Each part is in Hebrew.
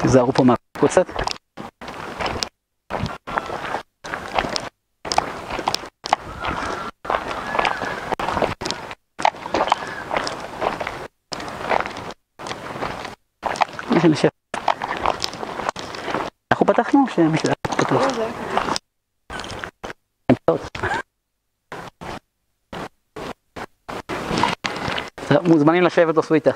תיזהרו פה מהקוצת. אנחנו פתחנו או שמישהו פתוח? מוזמנים לשבת או סוויטה.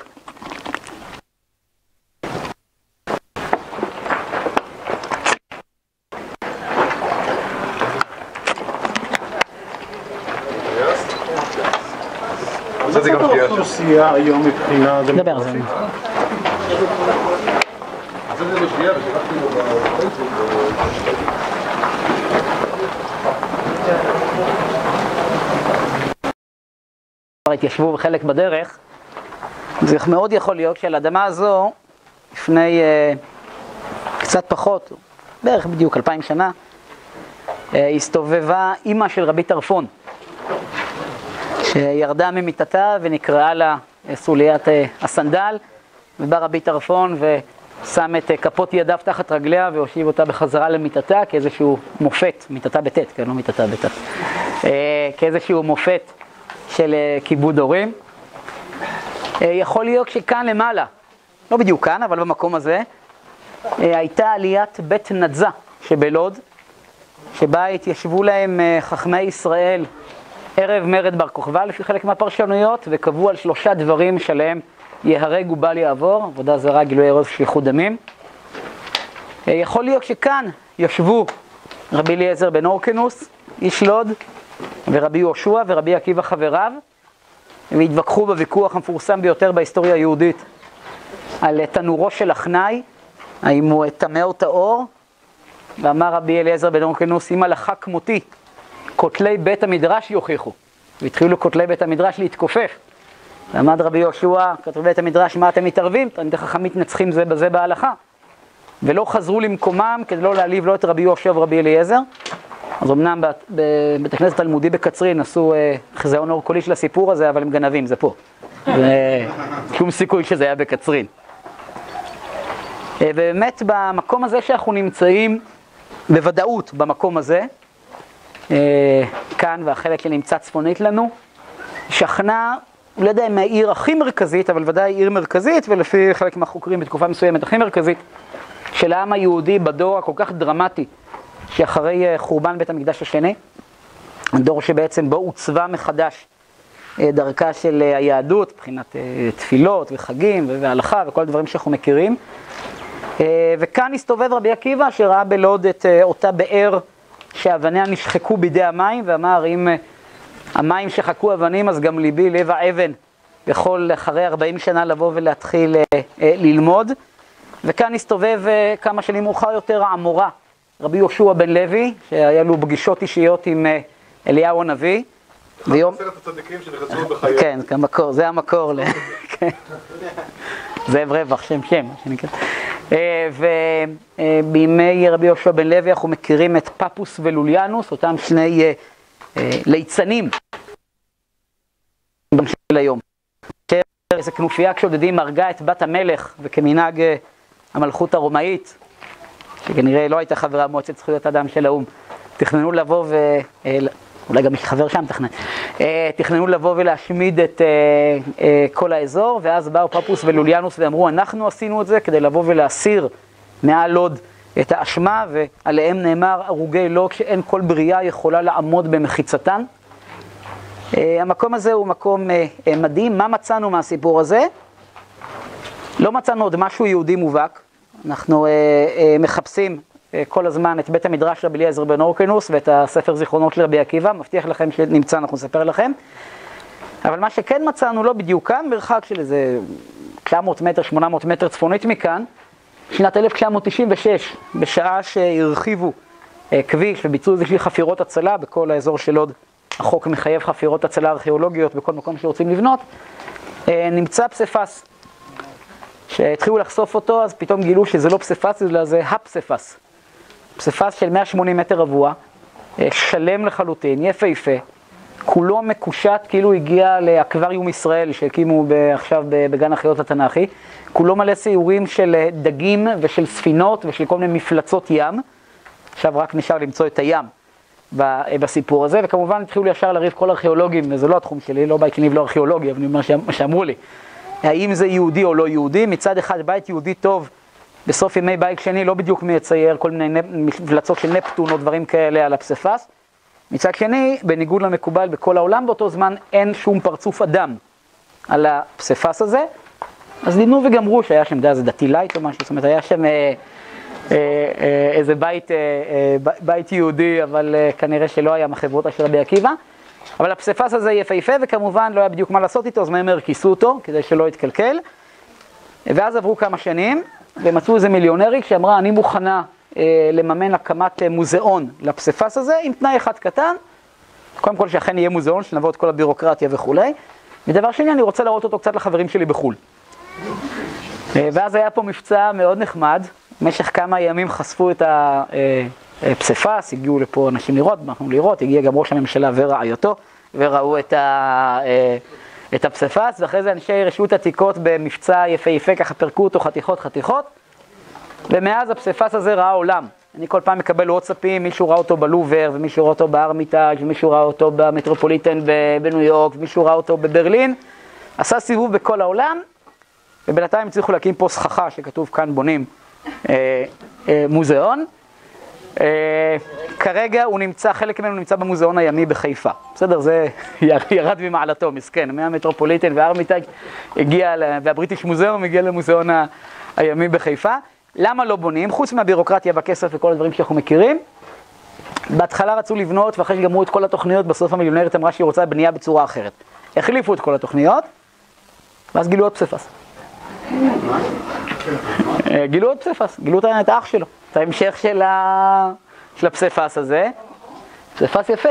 זה גם אוכלוסייה היום מבחינה דבר על זה. התיישבו בחלק בדרך. זה מאוד יכול להיות שעל האדמה הזו, לפני קצת פחות, בערך בדיוק 2000 שנה, הסתובבה אימא של רבי טרפון, שירדה ממיטתה ונקראה לה סוליית הסנדל, ובא רבי טרפון ושם את כפות ידיו תחת רגליה והושיב אותה בחזרה למיטתה כאיזשהו מופת, מיטתה בטט, כן, לא מיטתה בטט, כאיזשהו מופת של כיבוד הורים. יכול להיות שכאן למעלה, לא בדיוק כאן, אבל במקום הזה, הייתה עליית בית נדזה שבלוד, שבה התיישבו להם חכמי ישראל ערב מרד בר כוכבא לפי חלק מהפרשנויות, וקבעו על 3 דברים שלהם יהרג ובל יעבור, עבודה זרה, גילוי עריות ושפיכות דמים. יכול להיות שכאן ישבו רבי אליעזר בן הורקנוס, איש לוד, ורבי יהושע ורבי עקיבא חבריו, והתווכחו בוויכוח המפורסם ביותר בהיסטוריה היהודית על תנורו של אחנאי, האם הוא טמא או טהור, ואמר רבי אליעזר בן הורקנוס, אם הלכה כמותי, כותלי בית המדרש יוכיחו. והתחילו כותלי בית המדרש להתכופף. ועמד רבי יהושע, כותלי בית המדרש, מה אתם מתערבים? תלמידי חכמים מתנצחים זה בזה בהלכה. ולא חזרו למקומם כדי לא להעליב לא את רבי יהושע ורבי אליעזר. אז אמנם בבית הכנסת התלמודי בקצרין עשו חיזיון אור קולי של הסיפור הזה, אבל הם גנבים, זה פה. שום סיכוי שזה היה בקצרין. ובאמת במקום הזה שאנחנו נמצאים, בוודאות במקום הזה, כאן והחלק שנמצא צפונית לנו, שכנה, לא יודע אם העיר הכי מרכזית, אבל ודאי עיר מרכזית, ולפי חלק מהחוקרים בתקופה מסוימת הכי מרכזית, של העם היהודי בדור הכל כך דרמטי, שאחרי חורבן בית המקדש השני, הדור שבעצם בו עוצבה מחדש דרכה של היהדות, מבחינת תפילות וחגים והלכה וכל הדברים שאנחנו מכירים. וכאן הסתובב רבי עקיבא שראה בלוד את אותה באר שאבניה נשחקו בידי המים, ואמר אם המים שחקו אבנים אז גם ליבי לב האבן, יכול אחרי 40 שנה לבוא ולהתחיל ללמוד. וכאן הסתובב כמה שנים מאוחר יותר האמורא, רבי יהושע בן לוי, שהיה לו פגישות אישיות עם אליהו הנביא. ויום... עשרת הצדיקים שנחצו בחיים. כן, כמקור, זה המקור. זאב רווח, שם. ובימי רבי יהושע בן לוי אנחנו מכירים את פפוס ולוליאנוס, אותם 2 ליצנים של היום. איזו כנופיה כשודדים הרגה את בת המלך, וכמנהג המלכות הרומאית, שכנראה לא הייתה חברה מועצת זכויות אדם של האום, תכננו לבוא אולי גם חבר שם תכננו לבוא ולהשמיד את כל האזור, ואז באו פפוס ולוליאנוס ואמרו, אנחנו עשינו את זה כדי לבוא ולהסיר מעל לוד את האשמה, ועליהם נאמר, הרוגי לוד שאין כל בריאה יכולה לעמוד במחיצתן. המקום הזה הוא מקום מדהים. מה מצאנו מהסיפור הזה? לא מצאנו עוד משהו יהודי מובהק. אנחנו מחפשים כל הזמן את בית המדרש רבי אליעזר בן הורקנוס ואת הספר זיכרונות של רבי עקיבא, מבטיח לכם שנמצא, אנחנו נספר לכם. אבל מה שכן מצאנו לא בדיוק כאן, מרחק של איזה 900 מטר, 800 מטר צפונית מכאן, שנת 1996, בשעה שהרחיבו כביש וביצעו איזושהי חפירות הצלה בכל האזור של לוד, החוק מחייב חפירות הצלה ארכיאולוגיות בכל מקום שרוצים לבנות, נמצא פסיפס. שהתחילו לחשוף אותו, אז פתאום גילו שזה לא פסיפס, אלא זה הפסיפס. פסיפס של 180 מטר רבוע, שלם לחלוטין, יפהפה, כולו מקושט כאילו הגיע לאקווריום ישראל שהקימו עכשיו בגן החיות התנ"כי. כולו מלא ציורים של דגים ושל ספינות ושל כל מיני מפלצות ים. עכשיו רק נשאר למצוא את הים בסיפור הזה, וכמובן התחילו ישר לריב כל ארכיאולוגים, וזה לא התחום שלי, לא בית שני ולא ארכיאולוגיה, אבל אני אומר שאמרו לי, האם זה יהודי או לא יהודי. מצד אחד בית יהודי טוב בסוף ימי בית שני לא בדיוק מצייר כל מיני מפלצות של נפטון או דברים כאלה על הפסיפס. מצד שני, בניגוד למקובל בכל העולם באותו זמן, אין שום פרצוף אדם על הפסיפס הזה. אז דינו וגמרו שהיה שם, זה דתי לייט או משהו, זאת אומרת, היה שם איזה בית יהודי, אבל כנראה שלא היה מחברות של רבי עקיבא. אבל הפסיפס הזה יפהפה, וכמובן לא היה בדיוק מה לעשות איתו, אז מהר כיסו אותו, כדי שלא יתקלקל. ואז עברו כמה שנים, ומצאו איזה מיליונרית שאמרה, אני מוכנה לממן הקמת מוזיאון לפסיפס הזה, עם תנאי אחד קטן, קודם כל שאכן יהיה מוזיאון, שנבוא את כל הבירוקרטיה וכו'. ודבר שני, אני רוצה להראות אותו קצת לחברים שלי בחו"ל. ואז היה פה מבצע מאוד נחמד, במשך כמה ימים חשפו את הפסיפס, הגיעו לפה אנשים לראות, הגיע גם ראש הממשלה ורעייתו, וראו את הפסיפס, ואחרי זה אנשי רשות עתיקות במבצע יפה, ככה פרקו אותו חתיכות, ומאז הפסיפס הזה ראה עולם. אני כל פעם מקבל וואטסאפים, מישהו ראה אותו בלובר, ומישהו ראה אותו בארמיטאז', ומישהו ראה אותו במטרופוליטן בניו יורק, ומישהו ראה אותו בברלין, עשה סיבוב בכל העולם, ובינתיים הצליחו להקים פה סככה שכתוב כאן בונים מוזיאון. כרגע הוא נמצא, חלק ממנו נמצא במוזיאון הימי בחיפה. בסדר, זה ירד ממעלתו, מסכן, מהמטרופוליטן והארמיטאז' הגיע, והבריטיש מוזיאון הגיע למוזיאון הימי בחיפה. למה לא בונים? חוץ מהבירוקרטיה בכסף וכל הדברים שאנחנו מכירים. בהתחלה רצו לבנות, ואחרי שגמרו את כל התוכניות, בסוף המיליונרית אמרה שהיא רוצה בנייה בצורה אחרת. החליפו את כל התוכניות, ואז גילו עוד פסיפס. גילו עוד פסיפס, גילו את האח שלו, את ההמשך של הפסיפס הזה. פסיפס יפה.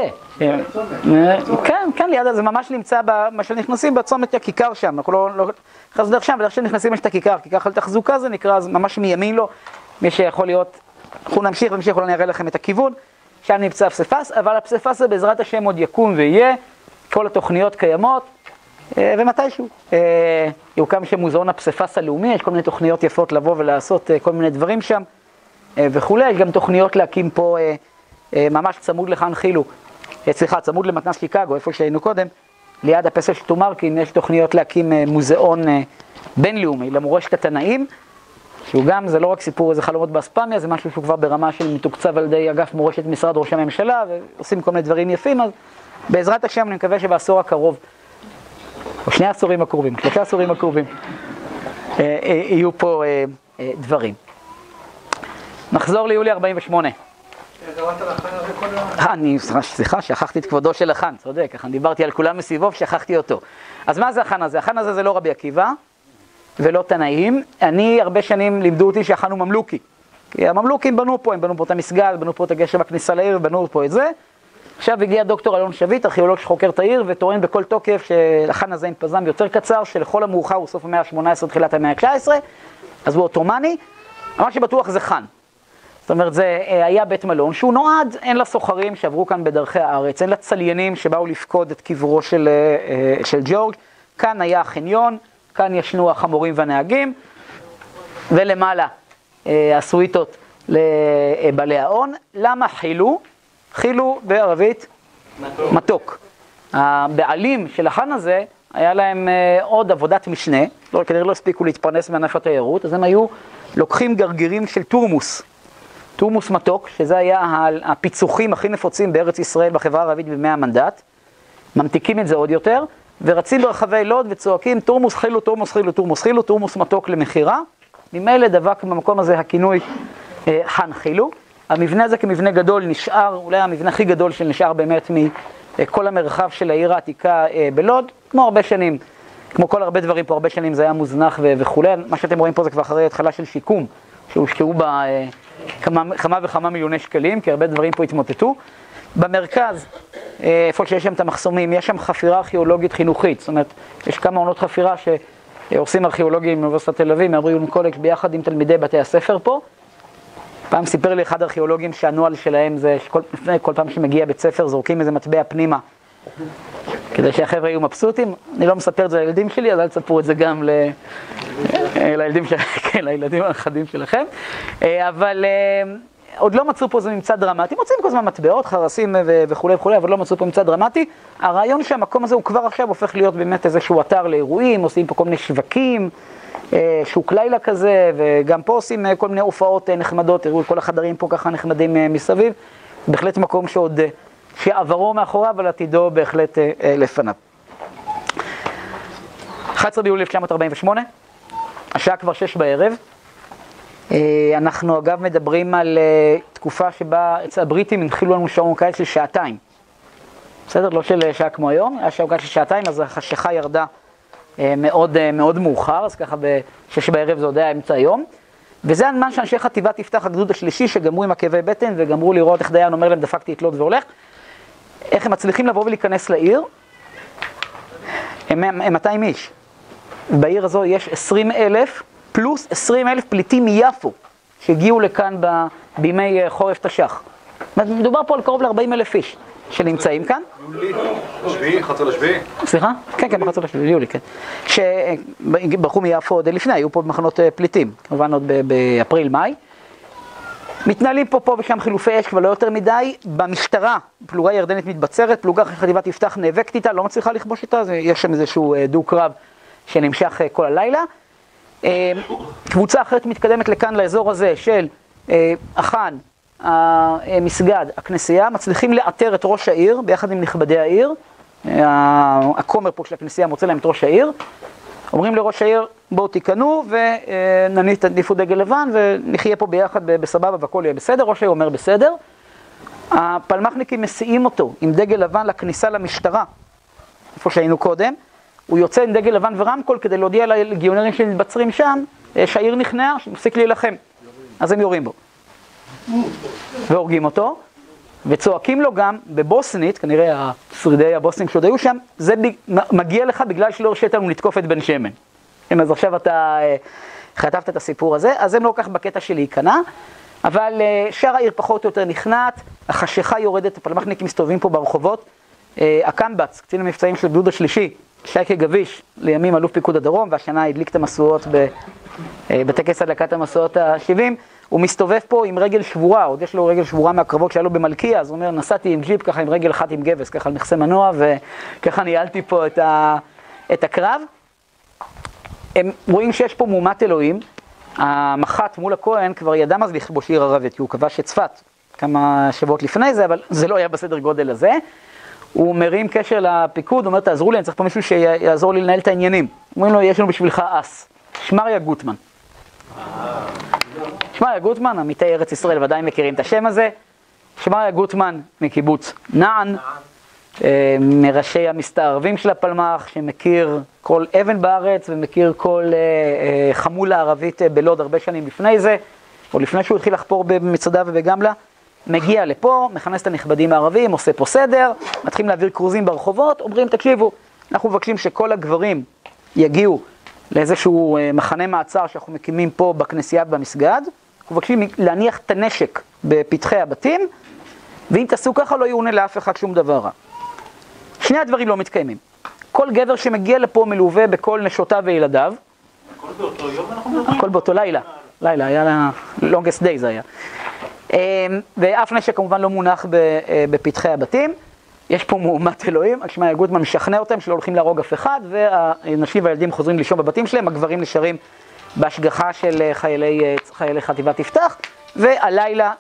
כן, ליד זה ממש נמצא, מה שנכנסים בצומת הכיכר שם, אנחנו לא נכנסים דרך שם, ודרך שנכנסים יש את הכיכר, כיכר של תחזוקה זה נקרא, אז ממש מימין לו, מי שיכול להיות, אנחנו נמשיך, אולי נראה לכם את הכיוון, שם נמצא הפסיפס, אבל הפסיפס הזה בעזרת השם עוד יקום ויהיה, כל התוכניות קיימות, ומתישהו יוקם שם מוזיאון הפסיפס הלאומי, יש כל מיני תוכניות יפות לבוא ולעשות כל מיני דברים שם וכולי, יש גם תוכניות להקים פה ממש צמוד לכאן חילו, צמוד למתנ"ס שיקגו, איפה שהיינו קודם, ליד הפסל של תומרקין, יש תוכניות להקים מוזיאון בינלאומי למורשת התנאים, שהוא גם, זה לא רק סיפור איזה חלומות באספמיה, זה משהו שהוא כבר ברמה של מתוקצב על ידי אגף מורשת משרד ראש הממשלה, ועושים כל מיני דברים יפים, אז בעזרת השם אני מקווה שבעשור הקרוב, או 2 עשורים הקרובים, 3 עשורים הקרובים, יהיו פה דברים. נחזור ליולי 48. סליחה, שכחתי את כבודו של החאן, צודק, אני דיברתי על כולם מסביבו, שכחתי אותו. אז מה זה החאן הזה? החאן הזה זה לא רבי עקיבא, ולא תנאים. אני הרבה שנים לימדו אותי שהחאן הוא ממלוכי. כי הממלוכים בנו פה, הם בנו פה את המסגד, בנו פה את הגשר בכניסה לעיר, בנו פה את זה. עכשיו הגיע דוקטור אלון שביט, ארכיאולוג שחוקר את העיר, וטוען בכל תוקף שהחאן הזה עם פזם יותר קצר, שלכל המאוחר הוא סוף המאה ה-18, תחילת המאה ה-19, אז הוא אוטומני. מה שבטוח זה חאן. זאת אומרת, זה היה בית מלון שהוא נועד, אין לסוחרים שעברו כאן בדרכי הארץ, אין לצליינים שבאו לפקוד את קברו של ג'ורג'. כאן היה החניון, כאן ישנו החמורים והנהגים, ולמעלה הסוויטות לבעלי ההון. למה חילו? חילו בערבית מתוק. הבעלים של החאן הזה, היה להם עוד עבודת משנה, כנראה לא הספיקו להתפרנס מענף התיירות, אז הם היו לוקחים גרגירים של תורמוס, תורמוס מתוק, שזה היה הפיצוחים הכי נפוצים בארץ ישראל בחברה הערבית ב100 המנדט, ממתיקים את זה עוד יותר, ורצים ברחבי לוד וצועקים תורמוס חילו, תורמוס חילו, תורמוס חילו, תורמוס מתוק למחירה. ממילא דבק במקום הזה הכינוי חאן חילו. המבנה הזה כמבנה גדול נשאר, אולי המבנה הכי גדול שנשאר באמת מכל המרחב של העיר העתיקה בלוד, כמו הרבה שנים, כמו כל הרבה דברים פה, הרבה שנים זה היה מוזנח וכו'. מה שאתם רואים פה זה כבר אחרי התחלה של שיקום, שהושקעו בה כמה וכמה מיליוני שקלים, כי הרבה דברים פה התמוטטו. במרכז, איפה שיש שם את המחסומים, יש שם חפירה ארכיאולוגית חינוכית, זאת אומרת, יש כמה עונות חפירה שעושים ארכיאולוגים מאוניברסיטת תל אביב, מהבריון קולג' ביחד עם תלמידי בתי הספר פה. פעם סיפר לי אחד הארכיאולוגים שהנוהל שלהם זה כל פעם שמגיע בית ספר זורקים איזה מטבע פנימה כדי שהחבר'ה יהיו מבסוטים. אני לא מספר את זה לילדים שלי, אז אל תספרו את זה גם לילדים הנכדים שלכם. אבל עוד לא מצאו פה איזה ממצא דרמטי, מוצאים כל הזמן מטבעות, חרסים וכו' וכו', אבל לא מצאו פה ממצא דרמטי. הרעיון שהמקום הזה הוא כבר עכשיו הופך להיות באמת איזשהו אתר לאירועים, עושים פה כל מיני שווקים, שוק לילה כזה, וגם פה עושים כל מיני הופעות נחמדות, תראו כל החדרים פה ככה נחמדים מסביב. בהחלט מקום שעוד, שעברו מאחוריו, אבל עתידו בהחלט לפניו. 11 ביולי 1948, השעה כבר 6 בערב. אנחנו אגב מדברים על תקופה שבה אצל הבריטים הנחילו לנו שעון קיץ של שעתיים. בסדר? לא של שעה כמו היום, היה שעון קיץ של שעתיים, אז החשיכה ירדה מאוד מאוחר, אז ככה ב-6 בערב זה עוד היה אמצע היום. וזה הזמן שאנשי חטיבת יפתח הגדוד השלישי, שגמרו עם עקבי בטן וגמרו לראות איך דיין אומר להם דפקתי את לוד והולך. איך הם מצליחים לבוא ולהיכנס לעיר? הם 200 איש. בעיר הזו יש 20,000 פלוס 20,000 פליטים מיפו שהגיעו לכאן בימי חורף תש"ח. מדובר פה על קרוב ל-40,000 איש שנמצאים כאן. יולי, שביעי, 11 לשביעי. סליחה? כן, 11 לשביעי, יולי, כן. שברחו מיפו עוד לפני, היו פה במחנות פליטים, כמובן עוד באפריל-מאי. מתנהלים פה ושם חילופי אש, כבר לא יותר מדי. במשטרה, פלוגה ירדנית מתבצרת, פלוגה חטיבת יפתח נאבקת איתה, לא מצליחה לכבוש איתה, יש שם איזשהו דו-קרב שנמשך כל הלילה. קבוצה אחרת מתקדמת לכאן לאזור הזה של החאן, המסגד, הכנסייה, מצליחים לאתר את ראש העיר ביחד עם נכבדי העיר. הכומר פה של הכנסייה מוצא להם את ראש העיר. אומרים לראש העיר, בואו תיכנו ונניפו דגל לבן ונחיה פה ביחד בסבבה והכל יהיה בסדר. ראש העיר אומר בסדר. הפלמחניקים מסיעים אותו עם דגל לבן לכניסה למשטרה, איפה שהיינו קודם. הוא יוצא עם דגל לבן ורמקול כדי להודיע לגיונרים שמתבצרים שם שהעיר נכנעה, שמפסיק להילחם. אז הם יורים בו. והורגים אותו, וצועקים לו גם בבוסנית, כנראה השרידי הבוסנים שעוד היו שם, זה מגיע לך בגלל שלא הרשית לנו לתקוף את בן שמן. אז עכשיו אתה חטפת את הסיפור הזה, אז הם לא כך בקטע של להיכנע, אבל שאר העיר פחות או יותר נכנעת, החשיכה יורדת, הפלמחניקים מסתובבים פה ברחובות, הקמב"ץ, קצין המבצעים של הגדוד השלישי, שייקה גביש, לימים אלוף פיקוד הדרום, והשנה הדליק את המשואות בטקס הדלקת המשואות ה-70, הוא מסתובב פה עם רגל שבורה, עוד יש לו רגל שבורה מהקרבות שהיה לו במלכיה, אז הוא אומר, נסעתי עם ג'יפ ככה עם רגל אחת עם גבס, ככה על מכסה מנוע, וככה ניהלתי פה את הקרב. הם רואים שיש פה מהומת אלוהים, המח"ט מול הכהן כבר ידע מה זה לכבוש עיר ערבית, כי הוא כבש את צפת כמה שבועות לפני זה, אבל זה לא היה בסדר גודל הזה. הוא מרים קשר לפיקוד, הוא אומר, תעזרו לי, אני צריך פה מישהו שיעזור לי לנהל את העניינים. אומרים לו, יש לנו בשבילך אס, שמריה גוטמן. שמריה גוטמן, עמיתי ארץ ישראל ודאי מכירים את השם הזה. שמריה גוטמן מקיבוץ נען, מראשי המסתערבים של הפלמ"ח, שמכיר כל אבן בארץ ומכיר כל חמולה ערבית בלוד הרבה שנים לפני זה, או לפני שהוא התחיל לחפור במצדה ובגמלה. מגיע לפה, מכנס את הנכבדים הערבים, עושה פה סדר, מתחילים להעביר קרוזים ברחובות, אומרים, תקשיבו, אנחנו מבקשים שכל הגברים יגיעו לאיזשהו מחנה מעצר שאנחנו מקימים פה בכנסייה ובמסגד, אנחנו מבקשים להניח את הנשק בפתחי הבתים, ואם תעשו ככה לא יעונה לאף אחד שום דבר רע. שני הדברים לא מתקיימים. כל גבר שמגיע לפה מלווה בכל נשותיו וילדיו, הכל באותו יום אנחנו מדברים? הכל באותו לילה, היה לה longest day זה היה. ואף נשק כמובן לא מונח בפתחי הבתים. יש פה מהומת אלוהים, שמריה גוטמן משכנע אותם שלא הולכים להרוג אף אחד, והנשים והילדים חוזרים לישון בבתים שלהם, הגברים נשארים בהשגחה של חיילי חטיבת יפתח, והלילה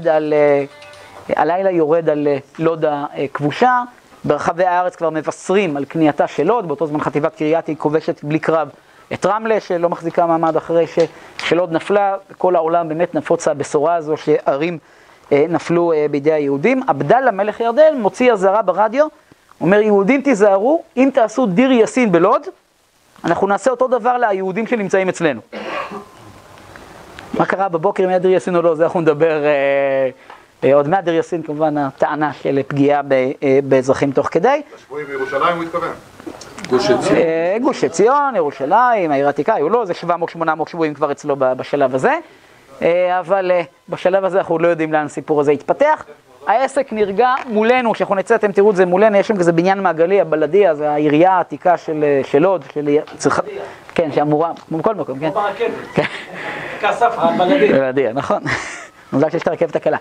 יורד על לוד הכבושה. ברחבי הארץ כבר מבשרים על קנייתה של לוד, באותו זמן חטיבת קרייתי כובשת בלי קרב את רמלה, שלא מחזיקה מעמד אחרי שלוד נפלה, כל העולם באמת נפוץ הבשורה הזו שערים נפלו בידי היהודים. עבדאללה מלך ירדן מוציא אזהרה ברדיו, אומר, יהודים תיזהרו, אם תעשו דיר יאסין בלוד, אנחנו נעשה אותו דבר ליהודים שנמצאים אצלנו. מה קרה בבוקר עם דיר יאסין או לא, זה אנחנו נדבר עוד מעט. דיר יאסין כמובן הטענה של פגיעה באזרחים תוך כדי. השבועים בירושלים הוא התכוון. גוש עציון, ירושלים, העיר העתיקה, היו לו, זה 700-800 שבועים כבר אצלו בשלב הזה, אבל בשלב הזה אנחנו לא יודעים לאן הסיפור הזה יתפתח. העסק נרגע מולנו, כשאנחנו נצא אתם תראו את זה מולנו, יש שם כזה בניין מעגלי, הבלדיה, זה העירייה העתיקה של לוד, כן, שאמורה, כמו בכל מקום, כן? ברכבת, כסף הבלדיה. בלדיה, נכון. מוזר שיש את הרכבת הקלה.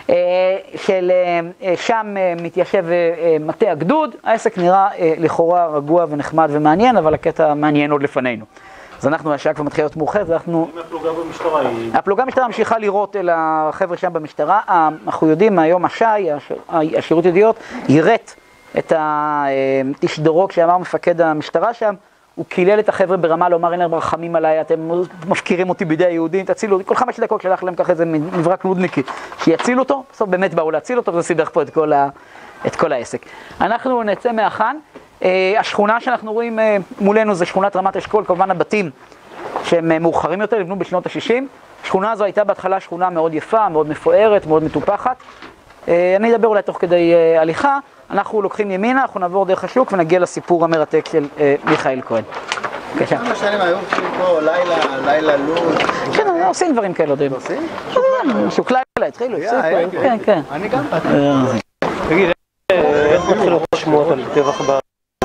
שם מתיישב מטה הגדוד, העסק נראה לכאורה רגוע ונחמד ומעניין, אבל הקטע מעניין עוד לפנינו. אז אנחנו, השעה כבר מתחילה להיות מאוחרת, אנחנו... אם הפלוגה במשטרה היא... הפלוגה במשטרה ממשיכה לראות אל החבר'ה שם במשטרה. אנחנו יודעים מהיום הש"י, השירות ידיעות, יירט את התשדורות שאמר מפקד המשטרה שם, הוא קילל את החבר'ה ברמה לומר, אין להם רחמים עליי, אתם מפקירים אותי בידי היהודים, תצילו אותי. כל 5 דקות שלח להם ככה איזה מברק לודניקי, שיציל אותו, בסוף באמת באו להציל אותו, וזה סיבך פה את כל העסק. אנחנו נצא מהחאן. השכונה שאנחנו רואים מולנו זה שכונת רמת אשכול, כמובן הבתים שהם מאוחרים יותר, נבנו בשנות ה-60. השכונה הזו הייתה בהתחלה שכונה מאוד יפה, מאוד מפוארת, מאוד מטופחת. אני אדבר אולי תוך כדי הליכה. אנחנו לוקחים ימינה, אנחנו נעבור דרך השוק ונגיע לסיפור המרתק של מיכאל כהן. בבקשה. כמה שנים היו פה לילה לוד? כן, עושים דברים כאלה עוד. עושים? שוק לילה, התחילו, הפסיקו. כן, כן. אני גם באתי. תגיד, איך מתחילו לשמועות על טבח ב...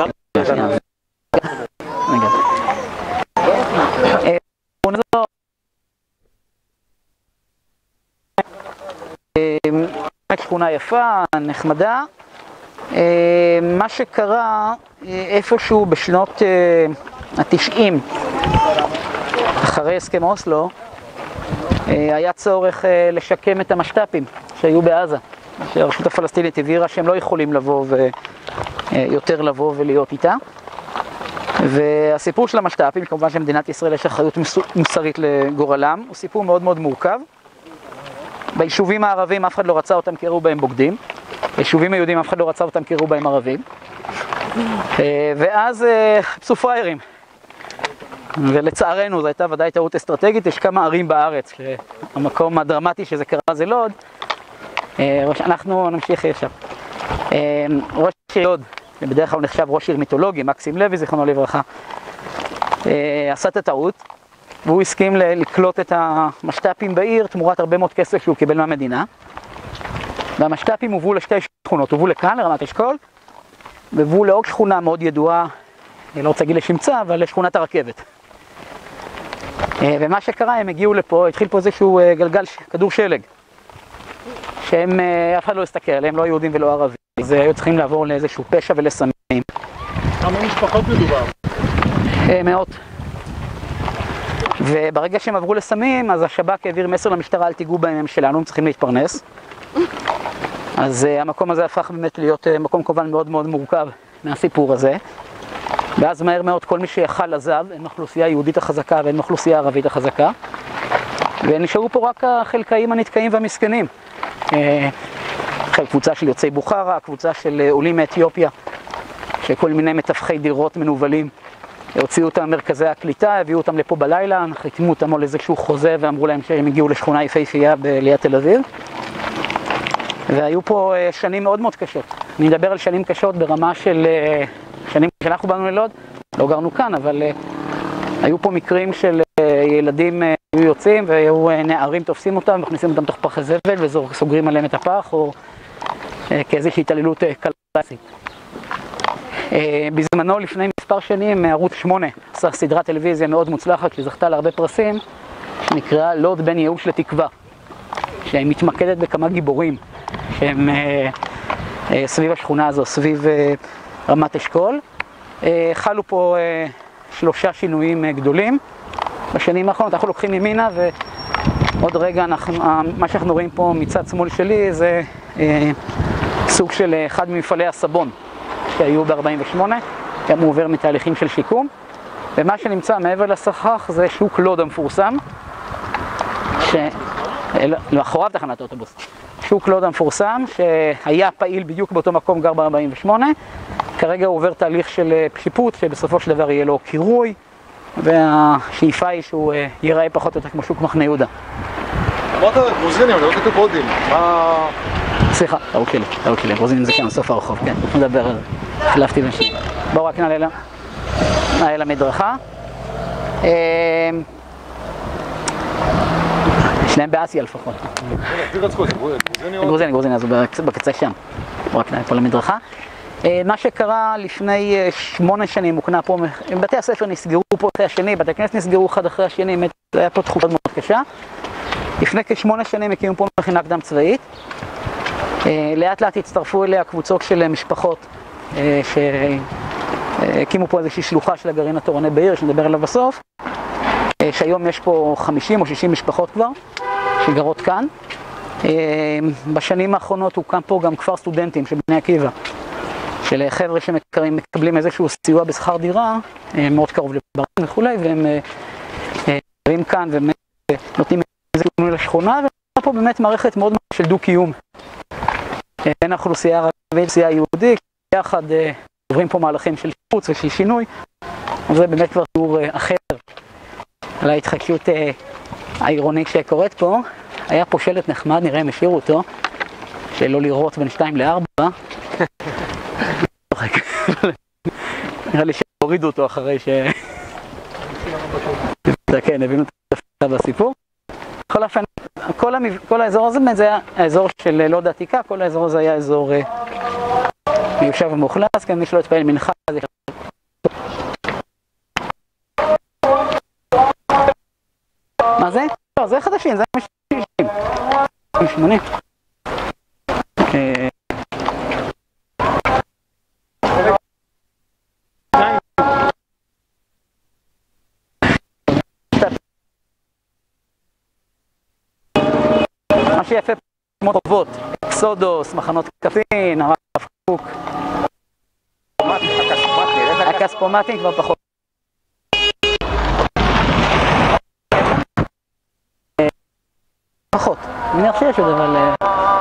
שכונה יפה, נחמדה. מה שקרה איפשהו בשנות ה-90, אחרי הסכם אוסלו, היה צורך לשקם את המשת"פים שהיו בעזה, שהרשות הפלסטינית הבהירה שהם לא יכולים יותר לבוא ולהיות איתה. והסיפור של המשת"פים, כמובן שמדינת ישראל יש אחריות מוסרית לגורלם, הוא סיפור מאוד מאוד מורכב. ביישובים הערבים אף אחד לא רצה אותם כי ראו בהם בוגדים, ביישובים היהודים אף אחד לא רצה אותם כי ראו בהם ערבים, ואז חפשו פריירים. ולצערנו זו הייתה ודאי טעות אסטרטגית, יש כמה ערים בארץ, שהמקום הדרמטי שזה קרה זה לוד. אנחנו נמשיך עכשיו. ראש עיר לוד, שבדרך כלל נחשב ראש עיר מיתולוגי, מקסים לוי, זיכרונו לברכה, עשה את הטעות, והוא הסכים לקלוט את המשת"פים בעיר תמורת הרבה מאוד כסף שהוא קיבל מהמדינה. והמשת"פים הובאו לשתי שכונות, הובאו לכאן, לרמת אשכול, והובאו לעוד שכונה מאוד ידועה, אני לא רוצה להגיד לשמצה, אבל לשכונת הרכבת. ומה שקרה, הם הגיעו לפה, התחיל פה איזשהו גלגל, כדור שלג, שהם, אף אחד לא הסתכל עליהם, לא יהודים ולא ערבים, אז היו צריכים לעבור לאיזשהו פשע ולסמים. כמה משפחות מדובר? מאות. וברגע שהם עברו לסמים, אז השב"כ העביר מסר למשטרה, אל תיגעו בהם, הם שלנו, הם צריכים להתפרנס. אז המקום הזה הפך באמת להיות מקום כמובן מאוד מאוד מורכב מהסיפור הזה. ואז מהר מאוד כל מי שיכל עזב, אין אוכלוסייה יהודית החזקה ואין אוכלוסייה ערבית החזקה. ונשארו פה רק החלקאים הנתקעים והמסכנים. קבוצה של יוצאי בוכרה, קבוצה של עולים מאתיופיה, שכל מיני מתווכי דירות מנובלים. הוציאו אותם מרכזי הקליטה, הביאו אותם לפה בלילה, חתמו אותם על איזשהו חוזה ואמרו להם שהם הגיעו לשכונה יפהפייה ליד תל אביב. והיו פה שנים מאוד מאוד קשות. אני מדבר על שנים קשות ברמה של שנים שאנחנו באנו ללוד, לא גרנו כאן, אבל היו פה מקרים של ילדים היו יוצאים והיו נערים תופסים אותם ומכניסים אותם תוך פח הזבל וסוגרים עליהם את הפח, או כאיזושהי התעללות קלאסית. בזמנו, לפני מספר שנים, ערוץ 8 עשה סדרת טלוויזיה מאוד מוצלחת שזכתה להרבה פרסים, שנקראה לוד בין ייאוש לתקווה, שהיא מתמקדת בכמה גיבורים שהם סביב השכונה הזו, סביב רמת אשכול. חלו פה 3 שינויים גדולים בשנים האחרונות. אנחנו לוקחים ימינה ועוד רגע מה שאנחנו רואים פה מצד שמאל שלי זה סוג של אחד ממפעלי הסבון שהיו ב-48, גם הוא עובר מתהליכים של שיקום. ומה שנמצא מעבר לסכך זה שוק לוד המפורסם, לאחוריו תחנת אוטובוס. שוק לוד המפורסם שהיה פעיל בדיוק באותו מקום, גר ב-48, כרגע הוא עובר תהליך של שיפוט שבסופו של דבר יהיה לו קירוי, והשאיפה היא שהוא ייראה פחות או יותר כמו שוק מחנה יהודה. אמרת גרוזינים, אני לא כתוב קודים. סליחה, טעות שלי, גרוזינים זה כאן סוף הרחוב, כן, נדבר על זה, החלפתי בין שני. בואו רק נעלה למדרכה. שניהם באסיה לפחות. גרוזיני, אז הוא בקצה שם. הוא רק פה למדרכה. מה שקרה לפני 8 שנים, הוקנה פה, בתי הספר נסגרו פה אחרי השני, בתי הכנסת נסגרו אחד אחרי השני, היה פה תחושה מאוד קשה. לפני כ8 שנים הקימו פה מכינה קדם צבאית. לאט לאט הצטרפו אליה קבוצות של משפחות שהקימו פה איזושהי שלוחה של הגרעין התורני בעיר, שנדבר עליו בסוף. שהיום יש פה 50 או 60 משפחות כבר, שגרות כאן. בשנים האחרונות הוקם פה גם כפר סטודנטים של בני עקיבא, של חבר'ה שמקבלים איזשהו סיוע בשכר דירה, מאוד קרוב לברן וכולי, והם גרים כאן ונותנים איזשהו תנוי לשכונה, ויש פה באמת מערכת מאוד של דו-קיום. בין האוכלוסייה הערבית לאוכלוסייה היהודית, יחד עוברים פה מהלכים של שיפוץ ושל שינוי, וזה באמת כבר תיאור אחר על ההתחדשות העירונית שקורית פה. היה פה שלט נחמד, נראה אם השאירו אותו, שלא לראות בין 2 ל-4. נראה לי שהורידו אותו אחרי ש... כן, הבינו את הסיפור. בכל אופן, כל האזור הזה זה היה האזור של לוד העתיקה, כל האזור הזה היה אזור מיושב ומאוכלס, כן, מי שלא התפעל מנחה, זה... מה זה? לא, זה חדשים, זה 80. מה שיפה כמו טובות, אקסודוס, מחנות קפין, הרב קוק. הכספומטים כבר פחות. פחות, אני מניח שיש עוד, אבל...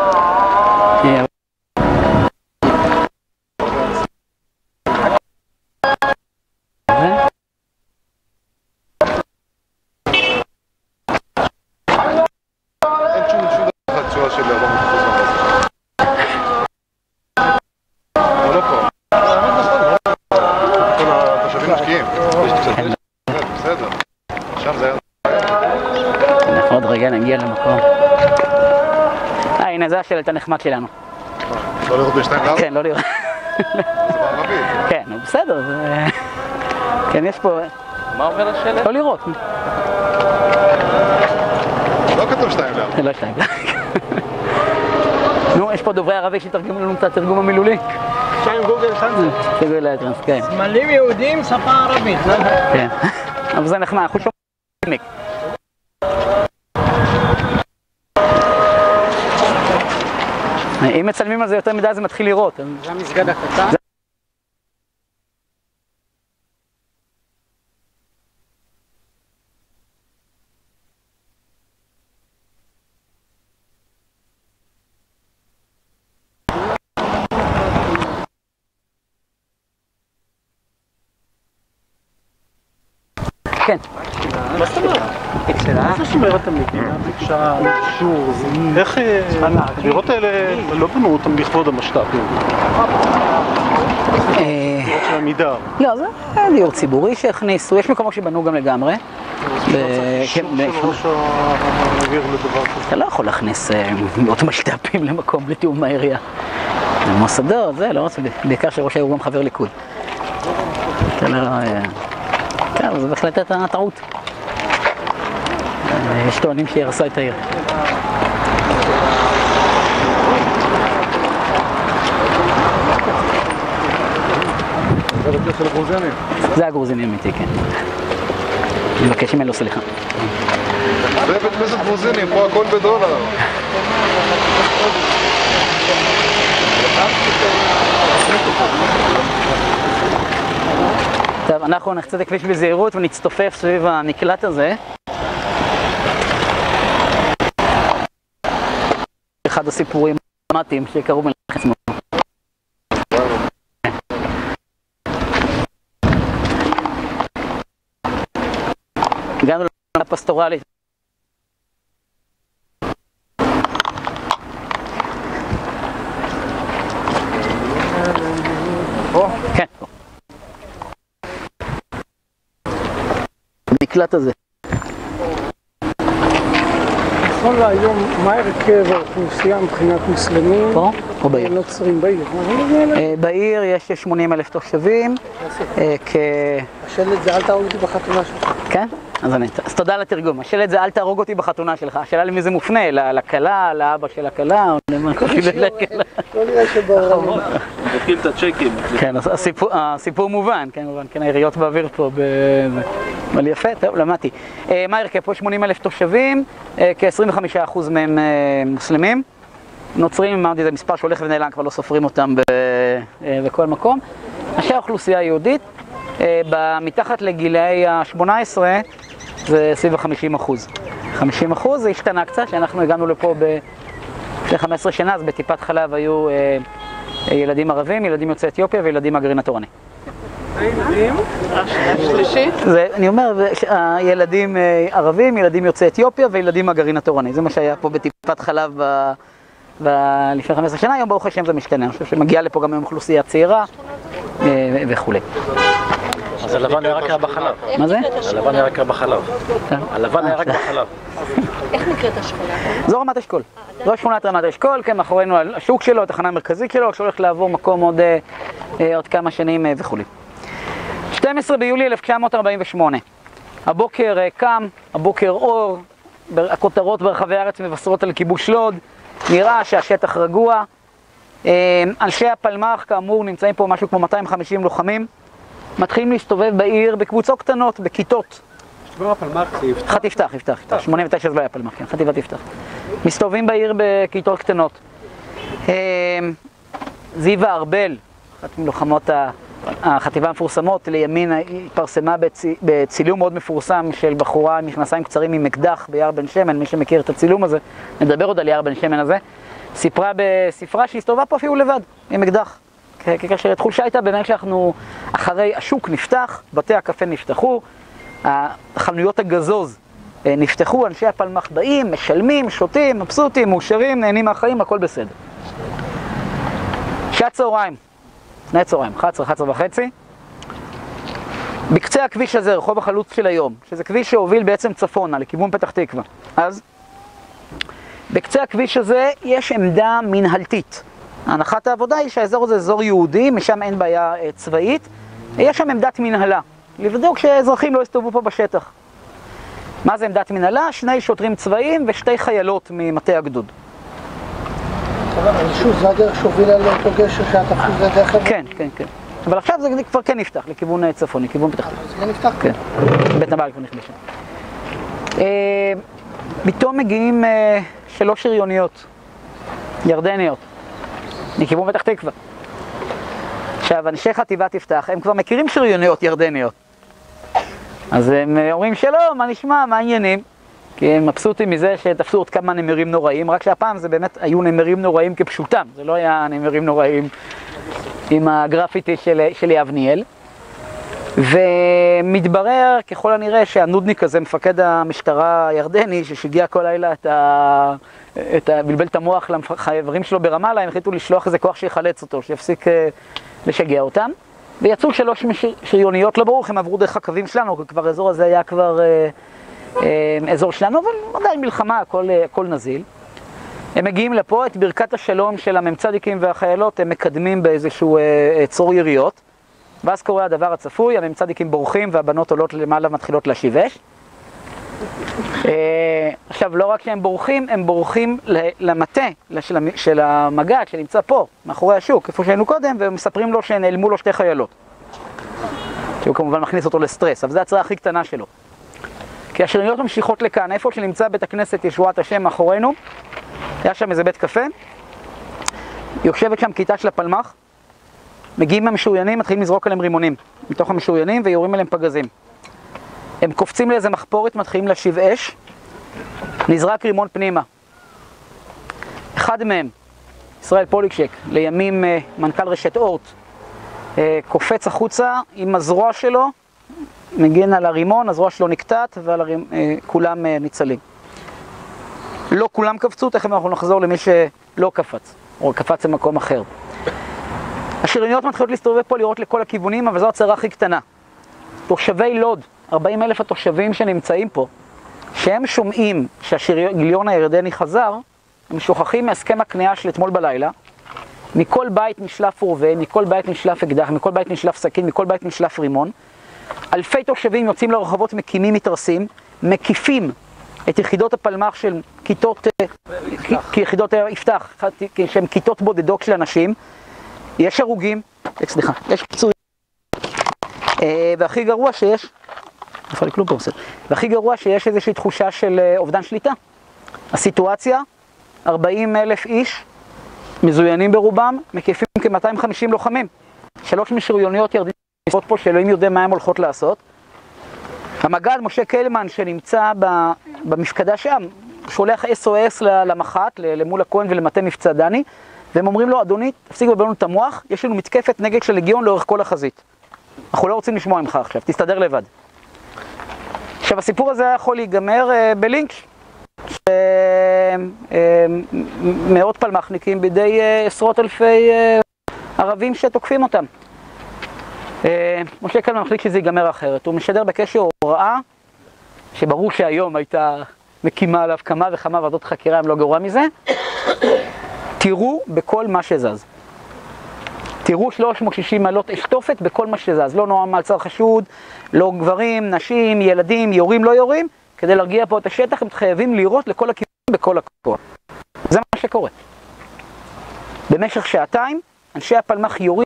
נגיע למקום. הנה, זה השלט הנחמד שלנו. לא לראות ב2 ל-4? כן, לא לראות. זה בערבית. כן, בסדר. כן, יש פה... מה אומר השלט? לא לראות. לא כתוב 2 ל-4. לא 2 ל-4. נו, יש פה דוברי ערבי שתרגמו לנו את התרגום המילולי. שם גוגל טרנסלייט. גוגל טרנסלייט, כן. סמלים יהודים, שפה ערבית. כן. אבל זה נחמד, אנחנו שומעים. אם מצלמים על זה יותר מדי זה מתחיל לראות. זה המסגד הקטן. כן. מה זאת אומרת? מה זאת אומרת המדינה ביקשה אישור? איך... הדירות האלה לא בנו אותם לכבוד המשת"פים. דירות של עמידר. לא, זה דיור ציבורי שהכניסו, יש מקומות שבנו גם לגמרי. אישור של ראש העיר לדבר כזה. אתה לא יכול להכניס מאות משת"פים למקום בלי תיאום מהעירייה. זה מוסדות, זה לא רוצה, בעיקר שראש העיר הוא גם חבר ליכוד. אתה לא... כן, זה בהחלט הייתה טעות. יש טוענים שהיא הרסה את העיר. זה בית כנסת הגרוזינים? זה הגרוזינים אמיתי, כן. אני מבקש ממנו סליחה. זה בית כנסת גרוזינים, פה הכל בדולר. טוב, אנחנו נחצה את הכביש בזהירות ונצטופף סביב המקלט הזה. אחד הסיפורים הדרמטיים שקרו במלחמת עצמאות. הגענו לפסטורלית. כן. המקלט הזה. נכון להיום, מה הרכב האוכלוסייה מבחינת מוסלמים? פה או בעיר? נוצרים בעיר. בעיר יש 80,000 תושבים. השלט זה אל תהרוג אותי בחתונה שלך. כן? אז תודה על התרגום. השלט זה אל תהרוג אותי בחתונה שלך. השאלה למי זה מופנה? לכלה, לאבא של הכלה? או למה? לא נראה שבעולם. בודקים את הצ'קים. כן, הסיפור מובן, כן, העיריות באוויר פה, אבל יפה, טוב, למדתי. מה הרכב פה? 80,000 תושבים, כ-25% מהם מוסלמים. נוצרים, אמרתי, זה מספר שהולך ונעלם, כבר לא סופרים אותם בכל מקום. אנשי האוכלוסייה היהודית, מתחת לגילאי ה-18, זה סביב ה-50%. 50% זה השתנה קצת, שאנחנו הגענו לפה לפני 15 שנה, אז בטיפת חלב היו ילדים ערבים, ילדים יוצאי אתיופיה וילדים מהגרעין התורני. הילדים? השלישית? אני אומר, ילדים ערבים, ילדים יוצאי אתיופיה וילדים מהגרעין התורני. זה מה שהיה פה בטיפת חלב לפני 15 שנה, היום ברוך השם זה משתנה. אני חושב שמגיעה לפה גם היום אוכלוסייה צעירה וכו'. אז הלבן היה רק בחלב. מה זה? הלבן היה רק בחלב. הלבן היה רק בחלב. איך נקראת השכונה? זו רמת אשכול. זו שכונת רמת אשכול, כן, מאחורינו השוק שלו, התחנה המרכזית שלו, שהולך לעבור מקום עוד כמה שנים וכו'. 12 ביולי 1948. הבוקר קם, הבוקר אור, הכותרות ברחבי הארץ מבשרות על כיבוש לוד, נראה שהשטח רגוע. אנשי הפלמ"ח, כאמור, נמצאים פה משהו כמו 250 לוחמים, מתחילים להסתובב בעיר בקבוצות קטנות, בכיתות. שבוע הפלמ"ח זה יפתח? יפתח. 89 זה לא היה פלמ"ח, כן, חטיבת יפתח. מסתובבים בעיר בכיתות קטנות. זיווה ארבל, אחת מלוחמות החטיבה המפורסמות, לימין התפרסמה בצילום מאוד מפורסם של בחורה עם מכנסיים קצרים עם אקדח ביער בן שמן, מי שמכיר את הצילום הזה, נדבר עוד על יער בן שמן הזה, סיפרה בספרה שהסתובבה פה אפילו לבד, עם אקדח. כאשר התחושה הייתה באמת שאנחנו, אחרי השוק נפתח, בתי הקפה נפתחו, חנויות הגזוז נפתחו, אנשי הפלמ"ח באים, משלמים, שותים, מבסוטים, מאושרים, נהנים מהחיים, הכל בסדר. שעת צהריים, לפני צהריים, 11 וחצי. בקצה הכביש הזה, רחוב החלוץ של היום, שזה כביש שהוביל בעצם צפונה, לכיוון פתח תקווה. אז, בקצה הכביש הזה יש עמדה מנהלתית. הנחת העבודה היא שהאזור הזה אזור יהודי, משם אין בעיה צבאית. יש שם עמדת מנהלה, לבדוק שהאזרחים לא יסתובבו פה בשטח. מה זה עמדת מנהלה? 2 שוטרים צבאיים ו2 חיילות ממטה הגדוד. שוב, זה הדרך שהובילה לאותו גשר שהתפוס זה דרך הזה? כן. אבל עכשיו זה כבר כן נפתח, לכיוון צפון, לכיוון פתח תקווה. זה כן נפתח? כן, בית נבל כבר נכבש. פתאום מגיעים 3 שריוניות, ירדניות, מכיוון פתח תקווה. עכשיו, אנשי חטיבת יפתח, הם כבר מכירים שריוניות ירדניות. אז הם אומרים שלום, מה נשמע, מה העניינים? כי הם מבסוטים מזה שתפסו עוד כמה נמרים נוראים, רק שהפעם זה באמת היו נמרים נוראים כפשוטם, זה לא היה נמרים נוראים עם הגרפיטי של יבניאל. ומתברר ככל הנראה שהנודניק הזה, מפקד המשטרה הירדני, ששיגע כל לילה בלבל את המוח לחברים שלו ברמאללה, הם החליטו לשלוח איזה כוח שיחלץ אותו, שיפסיק לשגע אותם. ויצאו 3 שריוניות, לא ברור, הם עברו דרך הקווים שלנו, כי כבר האזור הזה היה כבר אזור שלנו, אבל עדיין מלחמה, הכל נזיל. הם מגיעים לפה, את ברכת השלום של הממצדיקים והחיילות, הם מקדמים באיזשהו צור יריות, ואז קורה הדבר הצפוי, הממצדיקים בורחים והבנות עולות למעלה ומתחילות להשיבש. עכשיו, לא רק שהם בורחים, הם בורחים למטה של המג"ד שנמצא פה, מאחורי השוק, איפה שהיינו קודם, ומספרים לו שנעלמו לו 2 חיילות. שהוא כמובן מכניס אותו לסטרס, אבל זו הצרה הכי קטנה שלו. כי השריוניות ממשיכות לכאן, איפה שנמצא בית הכנסת ישועת השם מאחורינו, היה שם איזה בית קפה, יושבת שם כיתה של הפלמ"ח, מגיעים המשוריינים, מתחילים לזרוק עליהם רימונים, מתוך המשוריינים, ויורים עליהם פגזים. הם קופצים לאיזה מחפורת, מתחילים להשיב אש, נזרק רימון פנימה. אחד מהם, ישראל פוליקשק, לימים מנכ"ל רשת אורט, קופץ החוצה עם הזרוע שלו, מגן על הרימון, הזרוע שלו נקטעת, וכולם ניצלים. לא כולם קפצו, תכף אנחנו נחזור למי שלא קפץ, או קפץ למקום אחר. השריוניות מתחילות להסתובב פה לראות לכל הכיוונים, אבל זו הצרה הכי קטנה. תושבי לוד, 40,000 התושבים שנמצאים פה, שהם שומעים שהשריון הירדני חזר, הם שוכחים מהסכם הכניעה של אתמול בלילה, מכל בית נשלף רובה, מכל בית נשלף אקדח, מכל בית נשלף סכין, מכל בית נשלף רימון. אלפי תושבים יוצאים לרחובות, מקימים מתרסים, מקיפים את יחידות הפלמ"ח של יחידות יפתח, שהן כיתות בודדות של אנשים. יש הרוגים, סליחה, יש פצועים. והכי גרוע שיש, והכי גרוע שיש איזושהי תחושה של אובדן שליטה. הסיטואציה, 40,000 איש, מזוינים ברובם, מקיפים כ-250 לוחמים. 3 משריוניות ירדניות פה שאלוהים יודע מה הם הולכות לעשות. המג"ד משה קלמן שנמצא במפקדה שם, שולח SOS למח"ט, למול הכהן ולמטה מבצע דני, והם אומרים לו, אדוני, תפסיק לבלבלנו את המוח, יש לנו מתקפת נגד של לגיון לאורך כל החזית. אנחנו לא רוצים לשמוע ממך עכשיו, תסתדר לבד. עכשיו, הסיפור הזה יכול להיגמר בלינץ' מאות פלמ"חניקים בידי עשרות אלפי ערבים שתוקפים אותם. משה קלמן מחליט שזה ייגמר אחרת. הוא משדר בקשר הוראה, שברור שהיום הייתה מקימה עליו כמה וכמה ועדות חקירה, הם לא גרוע מזה. תראו בכל מה שזז. תראו 360 מעלות אשתופת בכל מה שזז. לא נועם מעצר חשוד, לא גברים, נשים, ילדים, יורים, לא יורים. כדי להרגיע פה את השטח, הם חייבים לירות לכל הכיוונים בכל הכוח. זה מה שקורה. במשך שעתיים, אנשי הפלמ"ח יורים...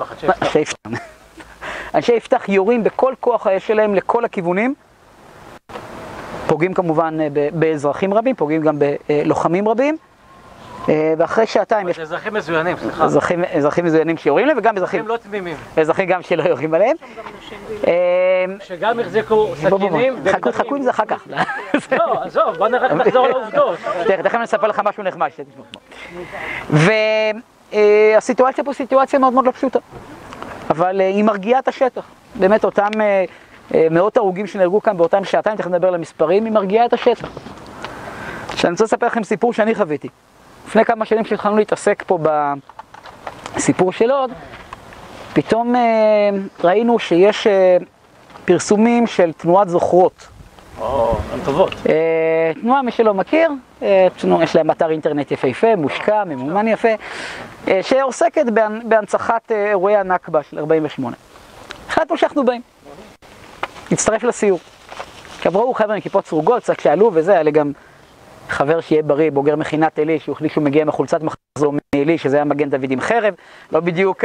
אנשי יפתח יורים בכל כוח האש שלהם לכל הכיוונים. פוגעים כמובן באזרחים רבים, פוגעים גם בלוחמים רבים. ואחרי שעתיים יש... אזרחים מזוינים, סליחה. אזרחים מזוינים שיורים להם, וגם אזרחים... הם לא תמימים. אזרחים גם שלא יורים עליהם. שגם החזיקו סכינים... חכו עם זה אחר כך. לא, עזוב, בוא נחזור לעובדות. תכף אני אספר לך משהו נחמד. והסיטואציה פה סיטואציה מאוד מאוד לא פשוטה. אבל היא מרגיעה את השטח. באמת אותם מאות הרוגים שנהרגו כאן באותם שעתיים, תכף נדבר על המספרים, היא מרגיעה את השטח. שאני רוצה לספר לכם סיפור שאני חוויתי. לפני כמה שנים שהתחלנו להתעסק פה בסיפור של לוד, פתאום ראינו שיש פרסומים של תנועת זוכרות. הן טובות. תנועה, מי שלא מכיר, יש להם אתר אינטרנט יפהפה, מושקע, ממומן יפה, שעוסקת בהנצחת אירועי הנכבה של 48. החלטנו שאנחנו באים. הצטרף לסיור. עכשיו ראו חבר'ה עם כיפות סרוגות, קצת שעלו וזה, היה לי גם חבר שיהיה בריא, בוגר מכינת אלי, שהוא החליט שהוא מגיע מחולצת מחזור מאלי, שזה היה מגן דוד עם חרב, לא בדיוק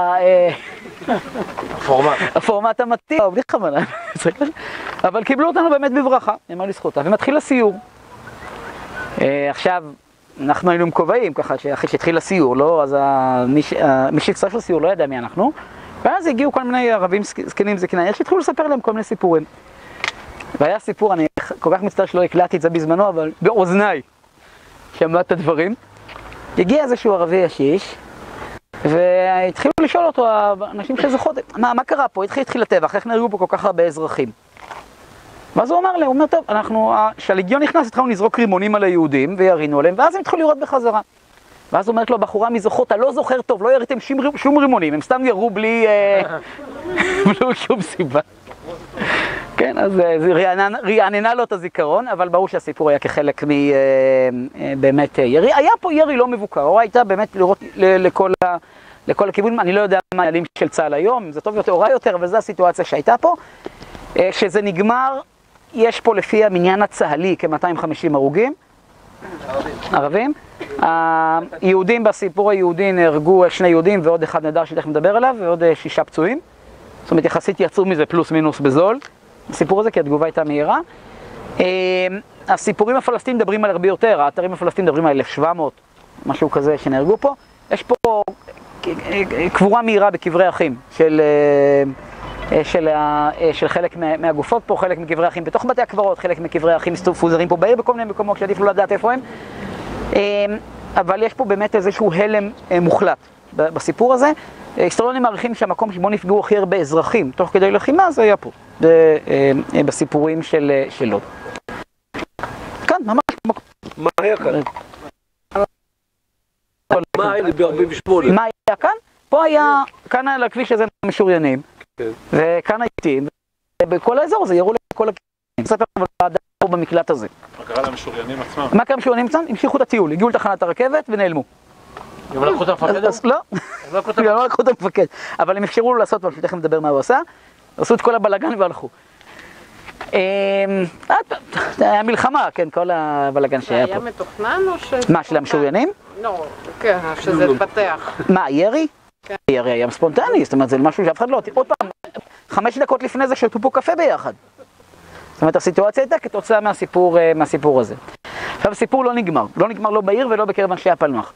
הפורמט המתאים, בלי חמלה, אבל קיבלו אותנו באמת בברכה, אמר לי זכותה, ומתחיל הסיור. עכשיו, אנחנו היינו מקובעים ככה, אחרי שהתחיל הסיור, לא? אז מי שהצטרף לסיור לא ידע מי אנחנו, ואז הגיעו כל מיני ערבים זקנים זקנאים, שהתחילו לספר להם כל מיני סיפורים. והיה סיפור, אני כל כך מצטער שלא הקלטתי את זה בזמנו, אבל באוזניי שמע את הדברים. הגיע איזשהו ערבי ישיש, והתחילו לשאול אותו, אנשים שזוכות, מה קרה פה? התחיל הטבח, איך נהרגו פה כל כך הרבה אזרחים? ואז הוא אמר לי, הוא אומר, טוב, כשהלגיון נכנס, התחלנו לזרוק רימונים על היהודים, וירינו עליהם, ואז הם התחילו לראות בחזרה. ואז הוא אומרת לו, בחורה מזוכות, אתה לא זוכר טוב, לא יריתם שום רימונים, הם סתם ירו בלי שום סיבה. כן, אז זה רעננה לו את הזיכרון, אבל ברור שהסיפור היה כחלק מבאמת ירי. היה פה ירי לא מבוקר, או הייתה באמת לראות לכל הכיוון, אני לא יודע מה העלים של צה"ל היום, זה טוב יותר או רע יותר, אבל זו הסיטואציה שהייתה פה. כשזה נגמר, יש פה לפי המניין הצה"לי כ-250 הרוגים. ערבים. היהודים בסיפור היהודי נהרגו 2 יהודים ועוד אחד נהדר שתכף מדבר עליו, ועוד 6 פצועים. זאת אומרת, יחסית יצאו מזה פלוס מינוס בזול. הסיפור הזה, כי התגובה הייתה מהירה. הסיפורים הפלסטינים מדברים על הרבה יותר, האתרים הפלסטינים מדברים על 1,700, משהו כזה שנהרגו פה. יש פה קבורה מהירה בקברי אחים של חלק מהגופות פה, חלק מקברי אחים בתוך בתי הקברות, חלק מקברי אחים מפוזרים פה בעיר בכל מיני מקומות שעדיף לא לדעת איפה הם. אבל יש פה באמת איזשהו הלם מוחלט בסיפור הזה. היסטוריונים מעריכים שהמקום שבו נפגעו הכי הרבה אזרחים תוך כדי לחימה, זה היה פה, בסיפורים של לוד. כאן, ממש מקום. מה היה כאן? מה היה ב-48? מה היה כאן? פה היה, כאן על הכביש הזה משוריינים, וכאן הייתים, ובכל האזור הזה יראו לכל הכיוונים. ספר ועדה פה במקלט הזה. מה קרה למשוריינים עצמם? מה קרה למשוריינים עצמם? המשיכו את הטיול, הגיעו לתחנת הרכבת ונעלמו. הם לקחו את המפקד? לא, הם לא לקחו את המפקד, אבל הם אפשרו לו לעשות משהו, תכף נדבר מה הוא עשה, עשו את כל הבלגן והלכו. היה מלחמה, כן, כל הבלגן שהיה פה. היה מתוכנן או ש... מה, של המשוריינים? לא, כן, שזה התפתח. מה, ירי? ירי היה ספונטני, זאת אומרת, זה משהו שאף אחד לא... עוד פעם, 5 דקות לפני זה שתו פה קפה ביחד. זאת אומרת, הסיטואציה הייתה כתוצאה מהסיפור הזה. עכשיו, הסיפור לא נגמר. לא נגמר לא בעיר ולא בקרב אנשי הפלמ"ח.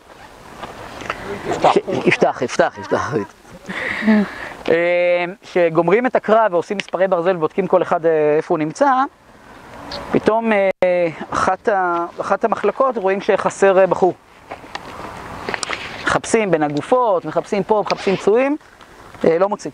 יפתח. שגומרים את הקרב ועושים מספרי ברזל ובודקים כל אחד איפה הוא נמצא, פתאום אחת המחלקות רואים שחסר בחור. מחפשים בין הגופות, מחפשים פה, מחפשים פצועים, לא מוצאים.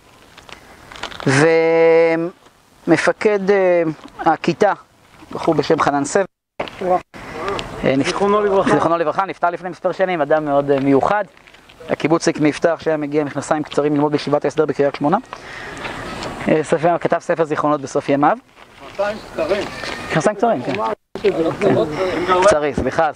ומפקד הכיתה, בחור בשם חנן סבר, זיכרונו לברכה, נפטר לפני מספר שנים, אדם מאוד מיוחד. הקיבוצניק מיפתח שהיה מגיע מכנסיים קצרים ללמוד בישיבת ההסדר בקריית שמונה. כתב ספר זיכרונות בסוף ימיו. מכנסיים קצרים, כן. קצרים, סליחה.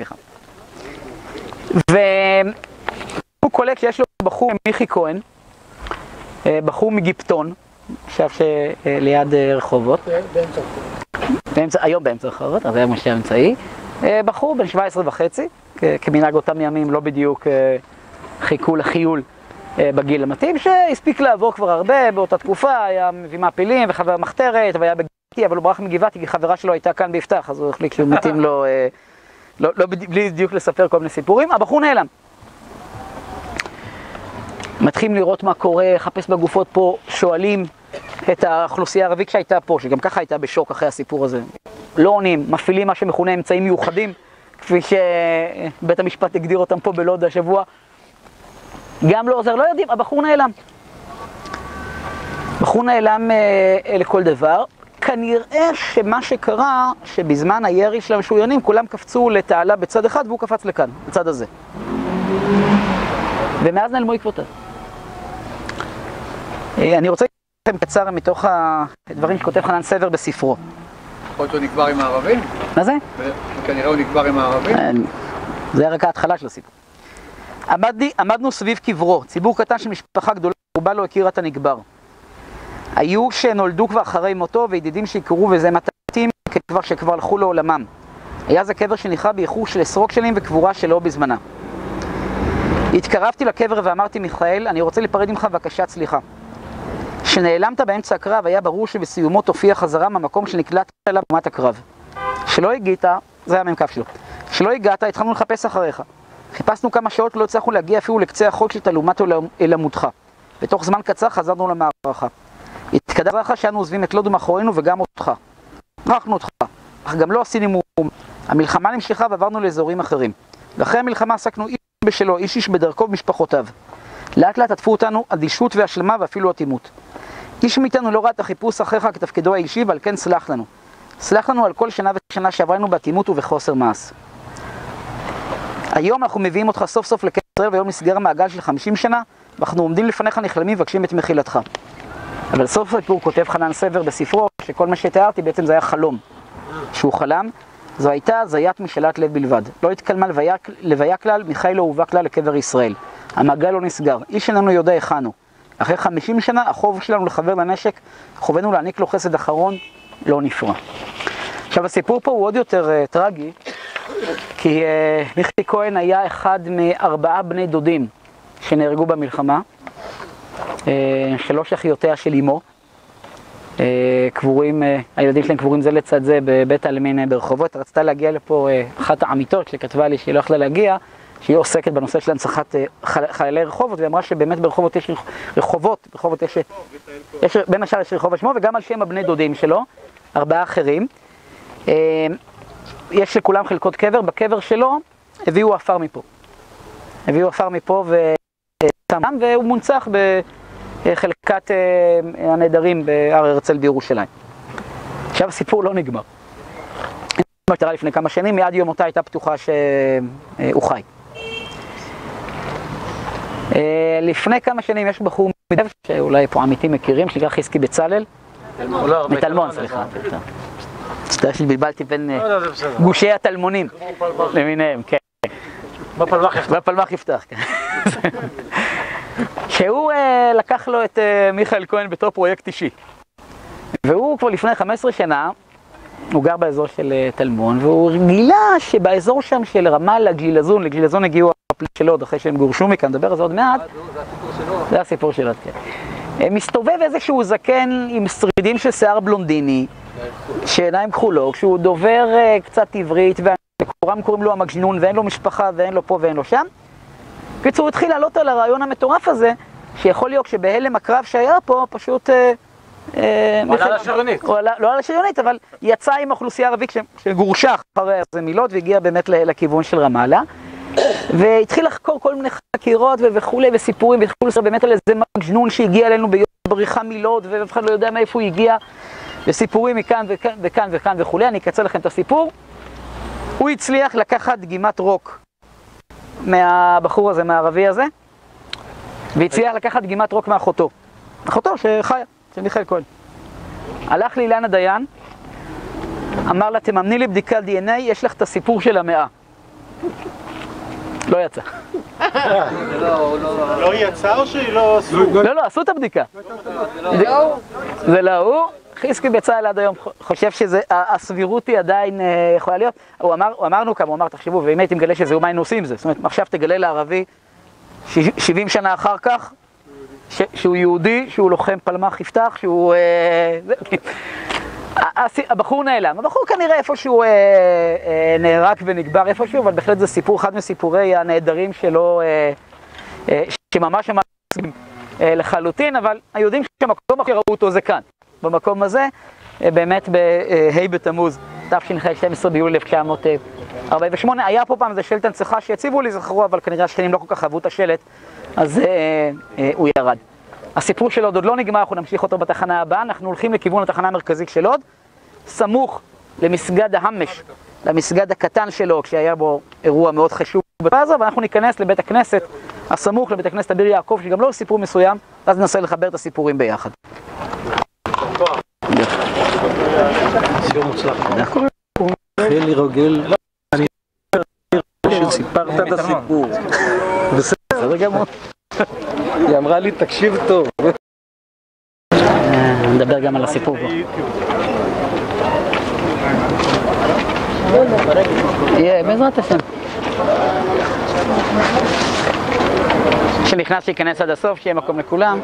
והוא קולט שיש לו בחור מיכי כהן, בחור מגיפטון, עכשיו שליד רחובות. היום באמצע רחובות, אז היה משה אמצעי. בחור בן 17.5, כמנהג אותם ימים לא בדיוק חיכו לחיול בגיל המתאים, שהספיק לעבור כבר הרבה באותה תקופה, היה מביא מעפילים וחבר מחתרת, והיה בגבעתי, אבל הוא ברח מגבעתי כי חברה שלו הייתה כאן ביפתח, אז הוא החליט שהוא מתאים לו, לא בלי בדיוק לספר כל מיני סיפורים. הבחור נעלם. מתחילים לראות מה קורה, חפש בגופות פה, שואלים את האוכלוסייה הערבית שהייתה פה, שגם ככה הייתה בשוק אחרי הסיפור הזה. לא עונים, מפעילים מה שמכונה אמצעים מיוחדים, כפי שבית המשפט הגדיר אותם פה בלוד השבוע. גם לא עוזר, לא יודעים, הבחור נעלם. בחור נעלם לכל דבר. כנראה שמה שקרה, שבזמן הירי של המשוריינים, כולם קפצו לתעלה בצד אחד, והוא קפץ לכאן, בצד הזה. ומאז נעלמו עקבותיו. אני רוצה להגיד לכם קצר מתוך הדברים שכותב חנן סבר בספרו. יכול להיות שהוא נקבר עם הערבים? מה זה? וכנראה הוא נקבר עם הערבים? זה היה רק ההתחלה של הסיפור. עמדנו סביב קברו, ציבור קטן של משפחה גדולה, רובה לא הכירה את הנקבר. היו שנולדו כבר אחרי מותו וידידים שהכירו וזה מתתים כקבר שכבר הלכו לעולמם. היה זה קבר שנכרה באיחור של 10 שנים וקבורה שלא בזמנה. התקרבתי לקבר ואמרתי, מיכאל, אני רוצה להיפרד ממך בבקשת סליחה. כשנעלמת באמצע הקרב היה ברור שבסיומו תופיע חזרה מהמקום שנקלט אליו במות הקרב. שלא הגעת, זה היה המ"כ שלו. שלא הגעת, התחלנו לחפש אחריך. חיפשנו כמה שעות, לא הצלחנו להגיע אפילו לקצה החוק של תלומת אל עמודך. בתוך זמן קצר חזרנו למערכה. התקדמנו לך שאנו עוזבים את לוד מאחורינו וגם אותך. ברחנו אותך, אך גם לא עשינו מום. המלחמה נמשכה ועברנו לאזורים אחרים. ואחרי המלחמה עסקנו איש בשלו, איש בדרכו ומשפחותיו. לאט לאט עטפו אותנו אדישות והשלמה ואפילו אטימות. איש מאיתנו לא ראה את החיפוש אחריך כתפקידו האישי, ועל כן סלח לנו. סלח לנו על כל שנה ושנה שעברנו באטימות ובחוסר מעש. היום אנחנו מביאים אותך סוף סוף לקבר ישראל, והיום נסגר המעגל של 50 שנה, ואנחנו עומדים לפניך נכלמים ומבקשים את מחילתך. אבל סוף הסיפור כותב חנן סבר בספרו, שכל מה שתיארתי בעצם זה היה חלום. שהוא חלם, זו הייתה הזיית משאלת לב בלבד. לא התקלמה לוויה כלל, מיכאל לא הובא כלל לקבר ישראל. המעגל לא נסגר, איש איננו יודע היכנו. אחרי 50 שנה, החוב שלנו לחבר לנשק, חובנו להעניק לו חסד אחרון, לא נפרע. עכשיו, הסיפור פה הוא עוד יותר טרגי, כי מיכי כהן היה אחד מ4 בני דודים שנהרגו במלחמה, 3 אחיותיה של אמו, קבורים, הילדים שלהם קבורים זה לצד זה בבית העלמין ברחובות. רצתה להגיע לפה אחת העמיתות שכתבה לי שהיא לא יכלה להגיע, שהיא עוסקת בנושא של הנצחת חיילי רחובות, והיא אמרה שבאמת ברחובות יש רחובות, יש בין השאר יש רחוב השמו, וגם על שם הבני דודים שלו, 4 אחרים. יש לכולם חלקות קבר, בקבר שלו הביאו עפר מפה והוא מונצח בחלקת הנדרים בהר הרצל בירושלים. עכשיו הסיפור לא נגמר. המשטרה לפני כמה שנים, מיד יום אותה הייתה פתוחה שהוא חי. לפני כמה שנים יש בחור שאולי פה עמיתים מכירים, שנקרא חזקי בצלאל. מטלמון, סליחה. סתם שבלבלתי בין גושי הטלמונים למיניהם, כן. בפלמח יפתח, כן. שהוא לקח לו את מיכאל כהן בתור פרויקט אישי. והוא כבר לפני 15 שנה, הוא גר באזור של טלמון, והוא גילה שבאזור שם של רמאללה, ג'ילזון, לג'ילזון הגיעו הפליט של לוד, אחרי שהם גורשו מכאן, נדבר על זה עוד מעט. זה הסיפור של לוד, כן. מסתובב איזשהו זקן עם שרידים של שיער בלונדיני, שעיניים כחולות, שהוא דובר קצת עברית, והקורם קוראים לו המג'נון, ואין לו משפחה, ואין לו פה ואין לו שם. בקיצור, הוא התחיל לעלות על הרעיון המטורף הזה, שיכול להיות שבהלם הקרב שהיה פה, פשוט... הוא עלה על השריונית. לא על השריונית, אבל יצא עם האוכלוסייה הערבית שגורשה אחרי איזה מילות, והגיע באמת לכיוון של רמאללה. והתחיל לחקור כל מיני חקירות וכולי, וסיפורים, והתחילו לספר באמת על איזה מג'נון שהגיע אלינו ביום בריחה מלוד, ואף אחד לא יודע מאיפה הוא הגיע, וסיפורים מכאן וכאן וכאן וכאן וכולי. אני אקצר לכם את הסיפור. הוא הצליח לקחת דגימת רוק מהבחור הזה, מהערבי הזה, והצליח לקחת דגימת רוק מאחותו. אחותו שחיה, של מיכאל כהן. הלך לאילנה דיין, אמר לה, תממני לי בדיקת DNA, יש לך את הסיפור של המאה. לא יצא. לא יצא או שהיא לא עשו? לא, עשו את הבדיקה. זה לא הוא. חיסקי בצהל עד היום חושב שהסבירות היא עדיין יכולה להיות. אמרנו כמה, הוא אמר, תחשבו, ואם הייתי מגלה שזה, מה היינו עושים זה? זאת אומרת, עכשיו תגלה לערבי 70 שנה אחר כך, שהוא יהודי, שהוא לוחם פלמח יפתח, שהוא... הבחור נעלם. הבחור כנראה איפשהו נהרג ונגבר איפשהו, אבל בהחלט זה סיפור, אחד מסיפורי הנהדרים שלו, שממש לחלוטין, אבל היהודים שהמקום הכי ראו אותו זה כאן. במקום הזה, באמת בה' בתמוז, תש"ח 12 ביולי 1948. היה פה פעם איזה שלט הנצחה שיציבו לי, זכרו, אבל כנראה השכנים לא כל כך אהבו את השלט, אז הוא ירד. הסיפור של לוד עוד לא נגמר, אנחנו נמשיך אותו בתחנה הבאה. אנחנו הולכים לכיוון התחנה המרכזית של לוד, סמוך למסגד ההמש, למסגד הקטן שלו, כשהיה בו אירוע מאוד חשוב בתקופה הזו, ואנחנו ניכנס לבית הכנסת הסמוך לבית הכנסת אביר יעקב, שגם לא סיפור מסוים, אז ננסה לחבר את הסיפורים ביחד. סיור מוצלח. חילי רוגל, אני שסיפרת את הסיפור. בסדר גמור. היא אמרה לי, תקשיב טוב. נדבר גם על הסיפור פה. יהיה, בעזרת השם. שנכנס שייכנס עד הסוף, שיהיה מקום לכולם.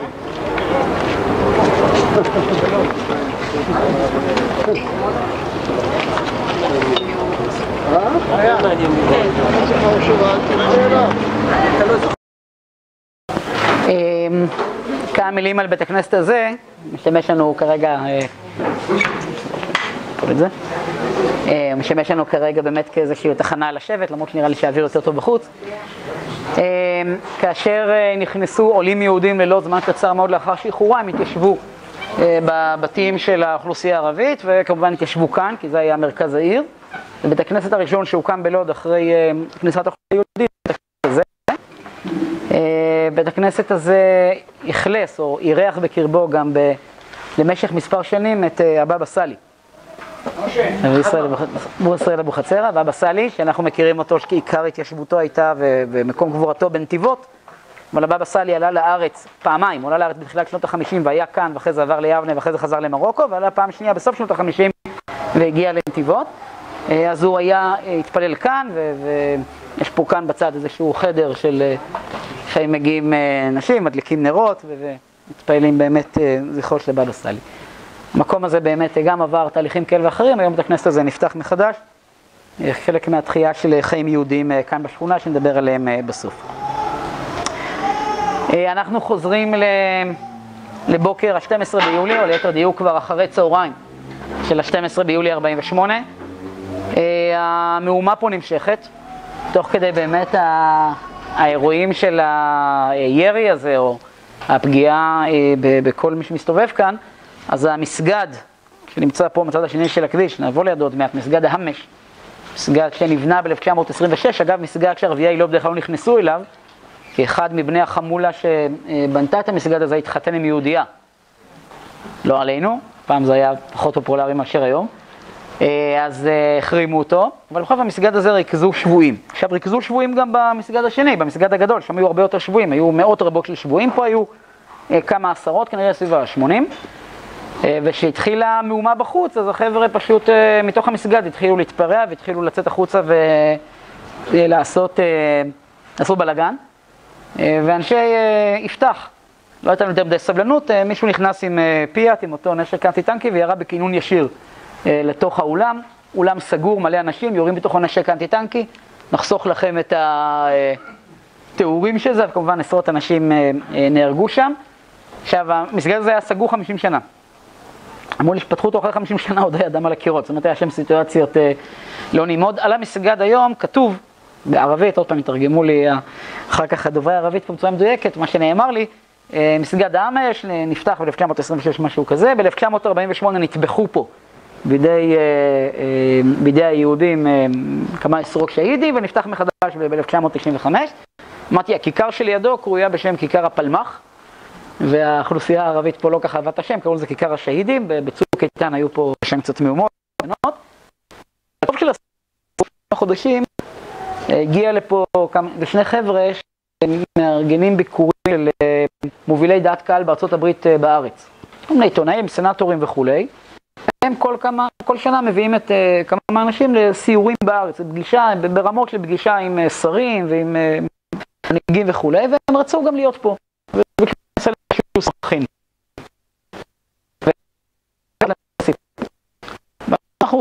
כמה מילים על בית הכנסת הזה, משמש לנו כרגע, משמש לנו כרגע באמת כאיזושהי תחנה לשבת, למרות שנראה לי שהאוויר יותר טוב בחוץ. כאשר נכנסו עולים יהודים ללוד זמן קצר מאוד לאחר שחרורה, הם התיישבו בבתים של האוכלוסייה הערבית, וכמובן התיישבו כאן, כי זה היה מרכז העיר. בית הכנסת הראשון שהוקם בלוד אחרי כניסת האוכלוסייה היהודית, בית הכנסת הזה הכלס או אירח בקרבו גם למשך מספר שנים את הבבא סאלי. אבו ישראל אבוחצירא, הבבא סאלי, שאנחנו מכירים אותו שכעיקר התיישבותו הייתה ומקום קבורתו בנתיבות, אבל הבבא סאלי עלה לארץ פעמיים, הוא עלה לארץ בתחילת שנות ה-50 והיה כאן, ואחרי זה עבר ליבנה ואחרי זה חזר למרוקו, ועלה פעם שנייה בסוף שנות ה-50 והגיע לנתיבות. אז הוא היה התפלל כאן, ויש פה כאן בצד איזשהו חדר של שהם מגיעים נשים, מדליקים נרות ומתפעלים באמת זכרו של הבבא סאלי. המקום הזה באמת גם עבר תהליכים כאלה ואחרים, היום בית הכנסת הזה נפתח מחדש, חלק מהתחייה של חיים יהודים כאן בשכונה שנדבר עליהם בסוף. אנחנו חוזרים לבוקר ה-12 ביולי, או ליתר דיוק כבר אחרי צהריים של ה-12 ביולי 48. המהומה פה נמשכת, תוך כדי באמת האירועים של הירי הזה, או הפגיעה בכל מי שמסתובב כאן. אז המסגד שנמצא פה מצד השני של הכביש, נעבור לידו עוד מעט, מסגד ההמש, מסגד שנבנה ב-1926, אגב מסגד שערביי לוד בדרך כלל לא נכנסו אליו, כי אחד מבני החמולה שבנתה את המסגד הזה התחתן עם יהודייה. לא עלינו, פעם זה היה פחות פופולרי מאשר היום. אז החרימו אותו, אבל בכל זאת המסגד הזה ריכזו שבויים. עכשיו ריכזו שבויים גם במסגד השני, במסגד הגדול, שם היו הרבה יותר שבויים, היו מאות רבות של שבויים, פה היו כמה עשרות, כנראה סביב ה-80. וכשהתחילה מהומה בחוץ, אז החבר'ה פשוט מתוך המסגד התחילו להתפרע והתחילו לצאת החוצה ולעשות בלגן. ואנשי יפתח, לא הייתה יותר מדי סבלנות, מישהו נכנס עם פיאט, עם אותו נשק אנטי-טנקי, וירה בכינון ישיר לתוך האולם. אולם סגור, מלא אנשים, יורים בתוך הנשק אנטי-טנקי. נחסוך לכם את התיאורים של זה, וכמובן עשרות אנשים נהרגו שם. עכשיו, המסגד הזה היה סגור 50 שנה. אמרו לי שפתחו אותו אחרי 50 שנה, עוד היה דם על הקירות. זאת אומרת, היה שם סיטואציות לא נעימות. על המסגד היום כתוב, בערבית, עוד פעם התרגמו לי אחר כך הדוברי הערבית פה בצורה מדויקת, מה שנאמר לי, מסגד העמש נפתח ב-1926 משהו כזה, ב-1948 נטבחו פה בידי היהודים כמה עשרות שהידים, ונפתח מחדש ב-1995. אמרתי, הכיכר שלידו קרויה בשם כיכר הפלמח, והאוכלוסייה הערבית פה לא ככה אהבה את השם, קראו לזה כיכר השהידים, בצוק איתן היו פה שם קצת מהומות. בסוף של החודשים הגיע לפה שני חבר'ה שמארגנים ביקורים של מובילי דעת קהל בארצות הברית בארץ. מיני עיתונאים, סנטורים וכולי. הם כל שנה מביאים את כמה מהאנשים לסיורים בארץ, ברמות של פגישה עם שרים ועם מנהיגים וכולי, והם רצו גם להיות פה. ובכנסה לשיעור שכין. ואנחנו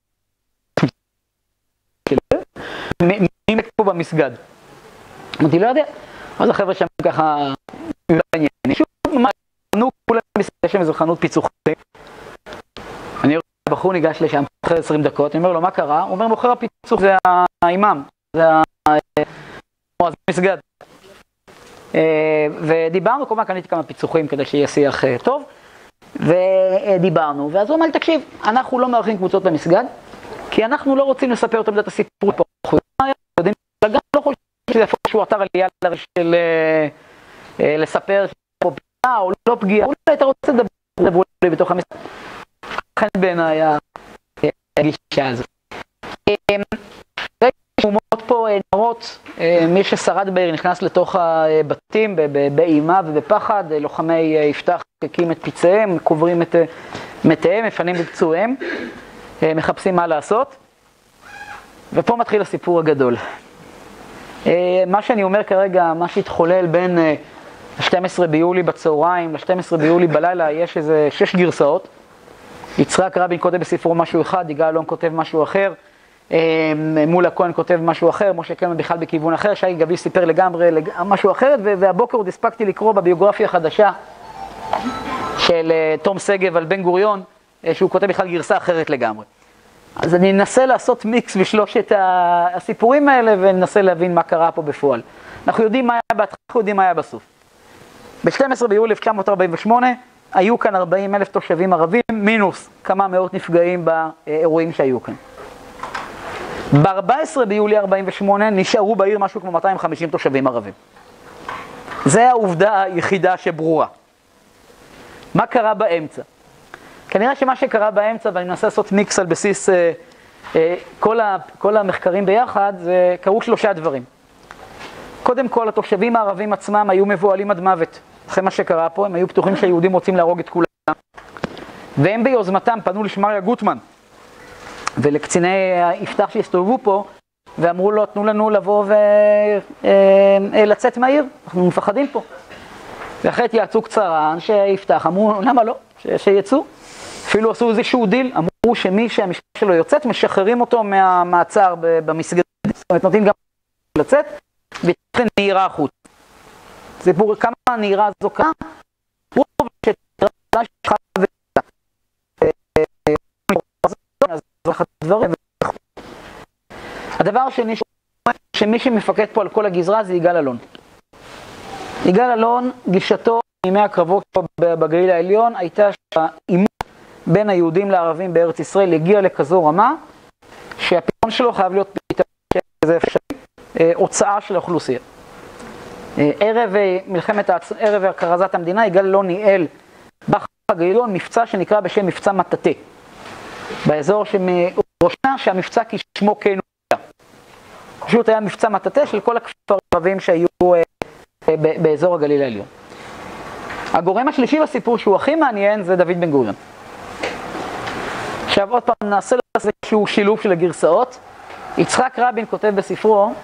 מי פה במסגד? אמרתי, לא יודע. אז החבר'ה שם ככה מעניין. שוב, נו, כולם מסגד שם איזו חנות פיצוחים. אני רואה, הבחור ניגש לשם אחרי 20 דקות, אני אומר לו, מה קרה? הוא אומר, מוכר הפיצוח זה האימאם, זה המסגד. ודיברנו, כל מה קניתי כמה פיצוחים כדי שיהיה שיח טוב, ודיברנו, ואז הוא אומר לי, תקשיב, אנחנו לא מארחים קבוצות במסגד, כי אנחנו לא רוצים לספר יותר את הסיפור פה. יודעים, גם לא חושב שזה איפשהו אתר עלייה של לספר פה פגיעה או לא פגיעה, אולי אתה רוצה לדבר לי בתוך המסגד. לכן בעיניי הגישה הזאת. אומות פה נרות, מי ששרד בעיר נכנס לתוך הבתים באימה ובפחד, לוחמי יפתח הקים את פיציהם, קוברים את מתיהם, מפנים בפצועיהם, מחפשים מה לעשות. ופה מתחיל הסיפור הגדול. מה שאני אומר כרגע, מה שהתחולל בין 12 ביולי בצהריים ל-12 ביולי בלילה, יש איזה 6 גרסאות. יצחק רבין כותב בספרו משהו אחד, יגאל אלון כותב משהו אחר, מולה כהן כותב משהו אחר, משה קלמן בכלל בכיוון אחר, שי גביש סיפר לגמרי משהו אחרת, והבוקר עוד הספקתי לקרוא בביוגרפיה החדשה של תום שגב על בן גוריון, שהוא כותב בכלל גרסה אחרת לגמרי. אז אני אנסה לעשות מיקס בשלושת הסיפורים האלה, וננסה להבין מה קרה פה בפועל. אנחנו יודעים מה היה בהתחלה, אנחנו יודעים מה היה בסוף. ב-12 ביולי 1948, היו כאן 40,000 תושבים ערבים, מינוס כמה מאות נפגעים באירועים שהיו כאן. ב-14 ביולי 48 נשארו בעיר משהו כמו 250 תושבים ערבים. זו העובדה היחידה שברורה. מה קרה באמצע? כנראה שמה שקרה באמצע, ואני מנסה לעשות מיקס על בסיס כל המחקרים ביחד, זה קרו 3 דברים. קודם כל, התושבים הערבים עצמם היו מבועלים עד מוות. אחרי מה שקרה פה, הם היו בטוחים שהיהודים רוצים להרוג את כולם. והם ביוזמתם פנו לשמריה גוטמן ולקציני יפתח שהסתובבו פה, ואמרו לו, תנו לנו לבוא ולצאת מהעיר, אנחנו מפחדים פה. ואחרי התייעצות קצרה, אנשי יפתח אמרו, למה לא? שיצאו. אפילו עשו איזשהו דיל, אמרו שמי שהמשפחה שלו יוצאת, משחררים אותו מהמעצר במסגד. זאת אומרת, נותנים גם לצאת, ותכן נהירה החוץ. סיפור כמה הנהירה הזו קרה, הוא שתראה שחד הדבר השני שמי שמפקד פה על כל הגזרה זה יגאל אלון. יגאל אלון, גישתו מימי הקרבות בגליל העליון הייתה שהעימות בין היהודים לערבים בארץ ישראל הגיע לכזו רמה שהפתרון שלו חייב להיות פתרון שזה אפשרי, הוצאה של האוכלוסייה. ערב הכרזת המדינה, יגאל אלון ניהל בגליל העליון מבצע שנקרא בשם מבצע מטאטא. באזור ראשונה שהמבצע כשמו כן הוא. פשוט היה מבצע מטאטא של כל הכפרים הערביים שהיו באזור הגליל העליון. הגורם השלישי בסיפור שהוא הכי מעניין זה דוד בן גוריון. עכשיו עוד פעם נעשה לזה איזשהו שילוב של הגרסאות. יצחק רבין כותב בספרו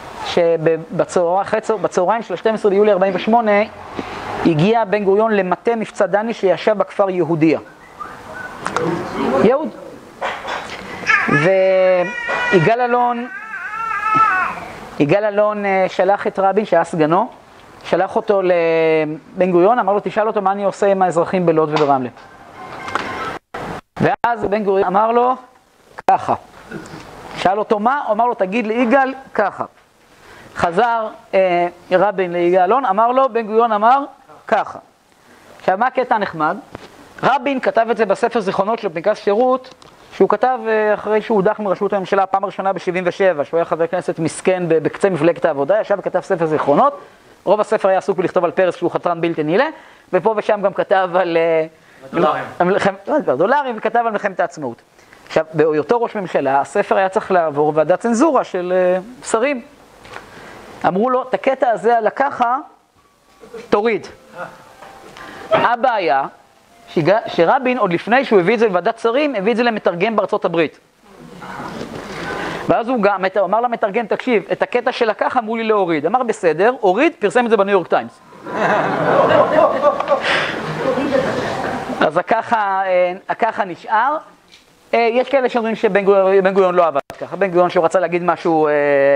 שבצהריים של 12 ביולי 48 הגיע בן גוריון למטה מבצע דני שישב בכפר יהודיה. יהוד. יגאל אלון שלח את רבין שהיה סגנו, שלח אותו לבן גוריון, אמר לו תשאל אותו מה אני עושה עם האזרחים בלוד וברמלה. ואז בן גוריון אמר לו ככה. שאל אותו מה? הוא אמר לו תגיד ליגאל ככה. חזר רבין ליגאל אלון, אמר לו בן גוריון אמר ככה. עכשיו מה הקטע הנחמד? רבין כתב את זה בספר זיכרונות שלו פנקס שירות, שהוא כתב אחרי שהוא הודח מראשות הממשלה פעם ראשונה ב-77, שהוא היה חבר כנסת מסכן בקצה מפלגת העבודה, ישב וכתב ספר זיכרונות, רוב הספר היה עסוק בלכתוב על פרס שהוא חתרן בלתי נילא, ופה ושם גם כתב על דולרים וכתב על מלחמת העצמאות. עכשיו, בהיותו ראש ממשלה, הספר היה צריך לעבור ועדת צנזורה של שרים. אמרו לו, את הקטע הזה על הככה, תוריד. הבעיה, שרבין, עוד לפני שהוא הביא את זה לוועדת שרים, הביא את זה למתרגם בארצות הברית. ואז הוא גם אמר למתרגם, תקשיב, את הקטע של הככה אמרו לי להוריד. אמר, בסדר, הוריד, פרסם את זה בניו יורק טיימס. אז הככה נשאר. יש כאלה שאומרים שבן גוריון לא עבד ככה. בן גוריון שהוא רצה להגיד משהו,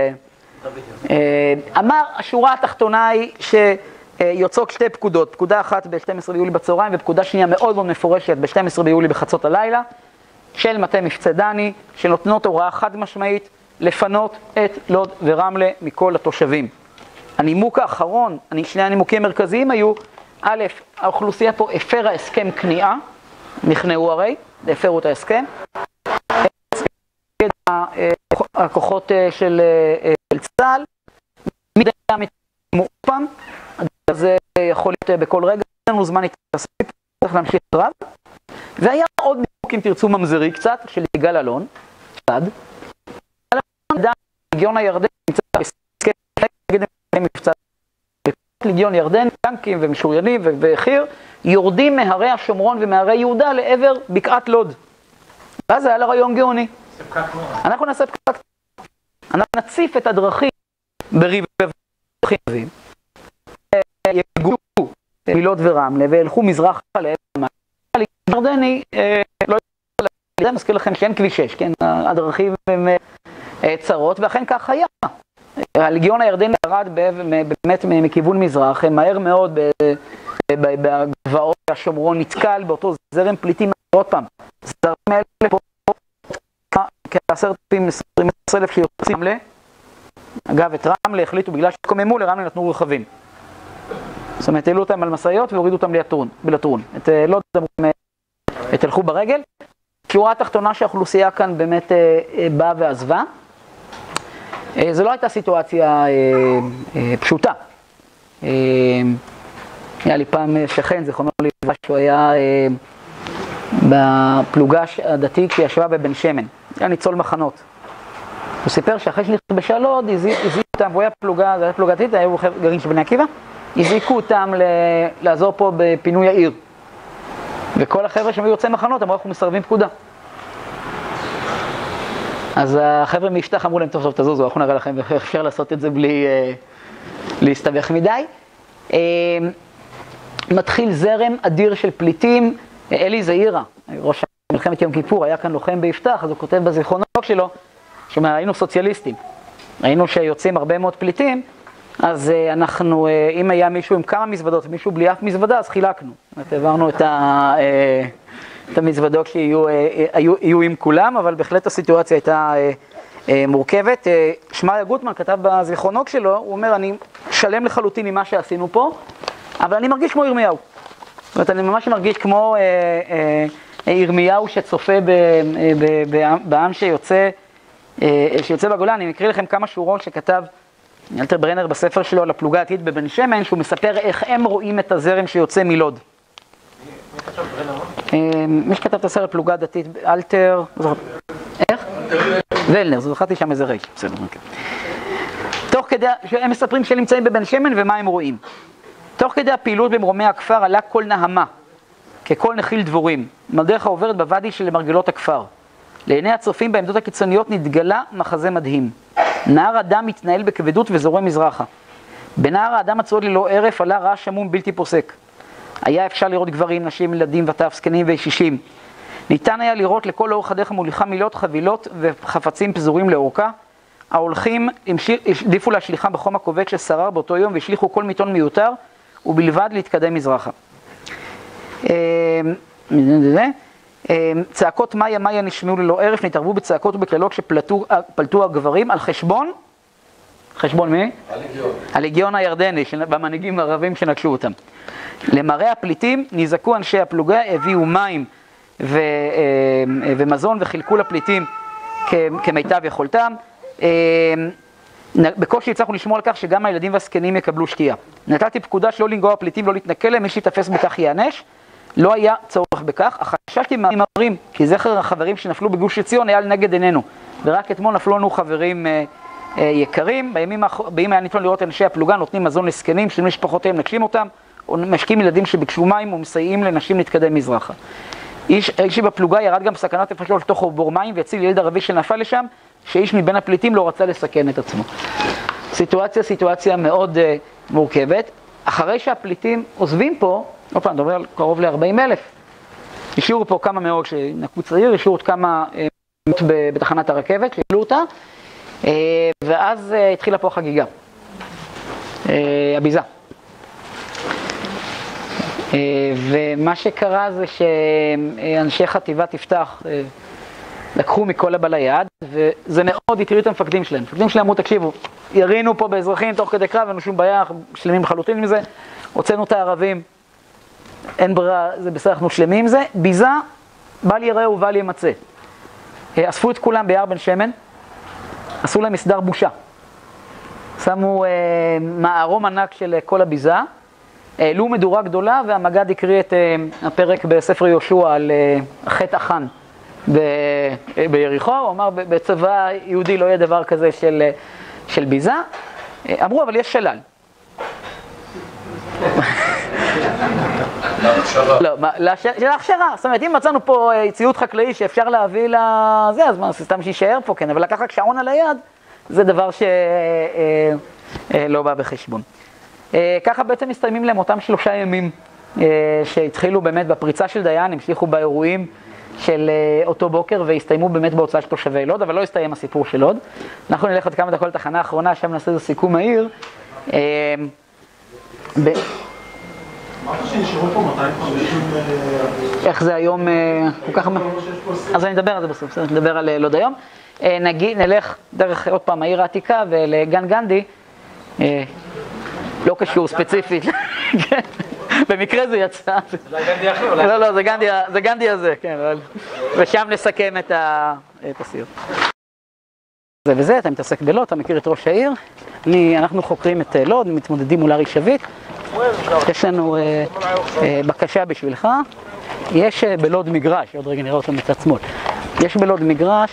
אמר, השורה התחתונה היא שיוצאות שתי פקודות, פקודה אחת ב-12 ביולי בצהריים ופקודה שנייה מאוד מאוד מפורשת ב-12 ביולי בחצות הלילה, של מטה מבצע דני, שנותנות הוראה חד משמעית לפנות את לוד ורמלה מכל התושבים. הנימוק האחרון, שני הנימוקים המרכזיים היו, א', האוכלוסייה פה הפרה הסכם כניעה, נכנעו הרי, הפרו את ההסכם. הכוחות של צה"ל, מדי פעם, זה יכול להיות בכל רגע, אין לנו זמן להתעסק, צריך להמשיך רב. והיה עוד נימוק, אם תרצו ממזרי קצת, של יגאל אלון, צד. לגיון הירדן נמצא בהסכם נגד מבצע. לגיון ירדן, טנקים ומשוריינים וחי"ר, יורדים מהרי השומרון ומהרי יהודה לעבר בקעת לוד. ואז היה לה רעיון גאוני. אנחנו נעשה פקק. אנחנו נציף את הדרכים בריבים. יגעו מלוד ורמלה וילכו מזרח לעבר ירדני, לא יודע, אני מזכיר לכם שאין כביש 6, כן? הדרכים הם צרות, ואכן כך היה. הלגיון הירדני ירד באמת מכיוון מזרח, מהר מאוד בגבעות השומרון נתקל באותו זרם פליטים, עוד פעם, זרם האלה פה כ10,000-20,000 שיוצאים רמלה. אגב, את רמלה החליטו, בגלל שקוממו לרמלה נתנו רכבים. זאת אומרת, העלו אותם על מסעיות והורידו אותם בלטרון. לא תלכו ברגל. שורה התחתונה שהאוכלוסייה כאן באמת באה ועזבה. זו לא הייתה סיטואציה פשוטה. היה לי פעם שכן, זיכרונו לברכה, שהוא היה בפלוגה הדתית שישבה בבן שמן. היה ניצול מחנות. הוא סיפר שאחרי שנכבשה לוד, הזיקו אותם, והוא היה פלוגה, זה היה פלוגה דתית, היו גרעין של בני עקיבא, הזיקו אותם לעזור פה בפינוי העיר. וכל החבר'ה שהיו יוצאי מחנות אמרו, אנחנו מסרבים פקודה. אז החבר'ה מיפתח אמרו להם, טוב, תזוזו, אנחנו נראה לכם איך אפשר לעשות את זה בלי להסתבך מדי. מתחיל זרם אדיר של פליטים. אלי זעירה, ראש מלחמת יום כיפור, היה כאן לוחם ביפתח, אז הוא כותב בזיכרונות שלו, שאומר, היינו סוציאליסטים, היינו שיוצאים הרבה מאוד פליטים, אז אנחנו, אם היה מישהו עם כמה מזוודות, מישהו בלי אף מזוודה, אז חילקנו. העברנו את המזוודות שיהיו עם כולם, אבל בהחלט הסיטואציה הייתה מורכבת. שמעיה גוטמן כתב בזיכרונות שלו, הוא אומר, אני שלם לחלוטין עם מה שעשינו פה, אבל אני מרגיש כמו ירמיהו. זאת אומרת, אני ממש מרגיש כמו ירמיהו שצופה בעם שיוצא בגולה. אני מקריא לכם כמה שורות שכתב אלתר ברנר בספר שלו על הפלוגה העתידית בבן שמן, שהוא מספר איך הם רואים את הזרם שיוצא מלוד. מי כתב ברנר? מי שכתב את הסרט פלוגה דתית, אלתר, איך? ולנר, זכרתי שם איזה רגע, בסדר, אוקיי. תוך כדי, הם מספרים שהם נמצאים בבן שמן ומה הם רואים. תוך כדי הפעילות במרומי הכפר עלה קול נהמה, כקול נחיל דבורים, בדרך העוברת בוואדי של מרגלות הכפר. לעיני הצופים בעמדות הקיצוניות נתגלה מחזה מדהים. נהר הדם מתנהל בכבדות וזורם מזרחה. בנהר האדם הצועד ללא ערף עלה רעש שמום בלתי פוסק. היה אפשר לראות גברים, נשים, ילדים וטף, זקנים וישישים. ניתן היה לראות לכל אורך הדרך מוליכה מילות, חבילות וחפצים פזורים לאורכה. ההולכים העדיפו להשליחם בחום הכובד ששרר באותו יום והשליחו כל מיתון מיותר ובלבד להתקדם מזרחה. צעקות מאיה מאיה נשמעו ללא ערף, נתערבו בצעקות ובקללות שפלטו הגברים על חשבון מי? הלגיון הירדני, במנהיגים הערבים שנקשו אותם. למראה הפליטים נזעקו אנשי הפלוגה, הביאו מים ומזון וחילקו לפליטים כמיטב יכולתם. בקושי הצלחנו לשמור על כך שגם הילדים והזקנים יקבלו שתייה. נתתי פקודה שלא לנגוע פליטים, לא להתנכל להם, מי שיתפס בכך ייענש. לא היה צורך בכך, אך חששתי מהמרים, כי זכר החברים שנפלו בגוש עציון היה לנגד עינינו. ורק אתמול נפלו לנו חברים יקרים. בימים היה ניתן לראות אנשי הפלוגה נותנים מזון לזקנים, של משפחותיהם נקשים אותם, או משקים ילדים שביקשו מים ומסייעים לנשים להתקדם מזרחה. איש בפלוגה ירד גם סכנת נפשות לתוך בור מים והציל ילד ערבי שנפל לשם, שאיש מבין הפליטים לא רצה לסכן את עצמו. סיטואציה מאוד מורכבת. אחרי שהפליטים עוזבים פה, לא פעם, מדבר על קרוב ל-40,000. השאירו פה כמה מאות שנקו צעיר, השאירו עוד כמה מאות בתחנת הרכבת, שהעלו אותה, ואז התחילה פה החגיגה. הביזה. ומה שקרה זה שאנשי חטיבת יפתח לקחו מכל הבא ליד, וזה מאוד הטריד את המפקדים שלהם. המפקדים שלהם אמרו, תקשיבו, ירינו פה באזרחים תוך כדי קרב, אין לנו שום בעיה, שלמים לחלוטין מזה, הוצאנו את הערבים, אין ברירה, זה בסדר, אנחנו שלמים עם זה. ביזה, בל יראה ובל ימצא. אספו את כולם ביער בן שמן, עשו להם מסדר בושה. שמו מערום ענק של כל הביזה, העלו מדורה גדולה, והמגד הקריא את הפרק בספר יהושע על חטא החאן ביריחו. הוא אמר, בצבא יהודי לא יהיה דבר כזה של ביזה. אמרו, אבל יש שלל. לא, להכשרה. זאת אומרת, אם מצאנו פה ציוד חקלאי שאפשר להביא לזה, אז מה, סתם שישאר פה, כן, אבל לקח רק שעון על היד, זה דבר שלא בא בחשבון. ככה בעצם מסתיימים להם אותם 3 ימים שהתחילו באמת בפריצה של דיין, המשיכו באירועים של אותו בוקר והסתיימו באמת בהוצאה של תושבי לוד, אבל לא הסתיים הסיפור של לוד. אנחנו נלך עוד כמה דקות לתחנה האחרונה, שם נעשה איזה סיכום מהיר. אמרת שנשארו פה 250... איך זה היום כל כך... אז אני אדבר על זה בסוף, נדבר על לוד היום. נלך דרך עוד פעם העיר העתיקה ולגן גנדי, לא קשור ספציפית, במקרה זה יצא. לא, זה גנדי הזה, כן, ושם נסכם את הסיור. וזה, אתה מתעסק בלוד, אתה מכיר את ראש העיר, אנחנו חוקרים את לוד, מתמודדים מול ארי שביט, יש לנו בקשה בשבילך, יש בלוד מגרש, עוד רגע נראה אותו מצד שמאל, יש בלוד מגרש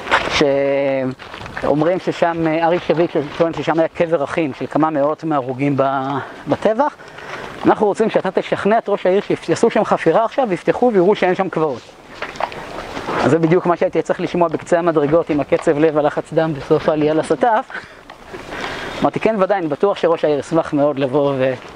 שאומרים ששם ארי שביט טוען ששם היה קבר אחים של כמה מאות מהרוגים בטבח. אנחנו רוצים שאתה תשכנע את ראש העיר שיעשו שם חפירה עכשיו ויפתחו ויראו שאין שם קברות. אז זה בדיוק מה שהייתי צריך לשמוע בקצה המדרגות עם הקצב לב הלחץ דם בסוף העלייה לסטף. אמרתי, כן ודאי, אני בטוח שראש העיר ישמח מאוד לבוא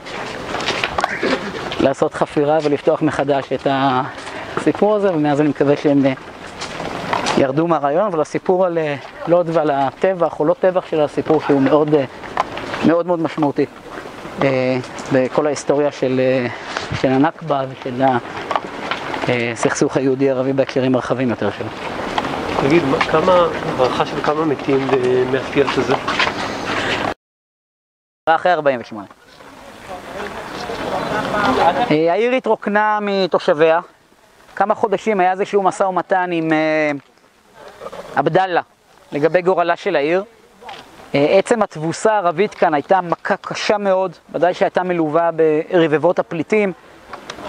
ולעשות חפירה ולפתוח מחדש את הסיפור הזה, ומאז אני מקווה שהם ירדו מהרעיון, אבל הסיפור על לוד ועל הטבח או לא טבח של הסיפור שהוא מאוד מאוד מאוד משמעותי בכל ההיסטוריה של הנכבה ושל הסכסוך היהודי-ערבי בהקשרים רחבים יותר שלו. תגיד, כמה הערכה של כמה מתים מהפיאט הזה? אחרי 48. העיר התרוקנה מתושביה. כמה חודשים היה איזשהו משא ומתן עם עבדאללה לגבי גורלה של העיר. עצם התבוסה הערבית כאן הייתה מכה קשה מאוד, ודאי שהייתה מלווה ברבבות הפליטים.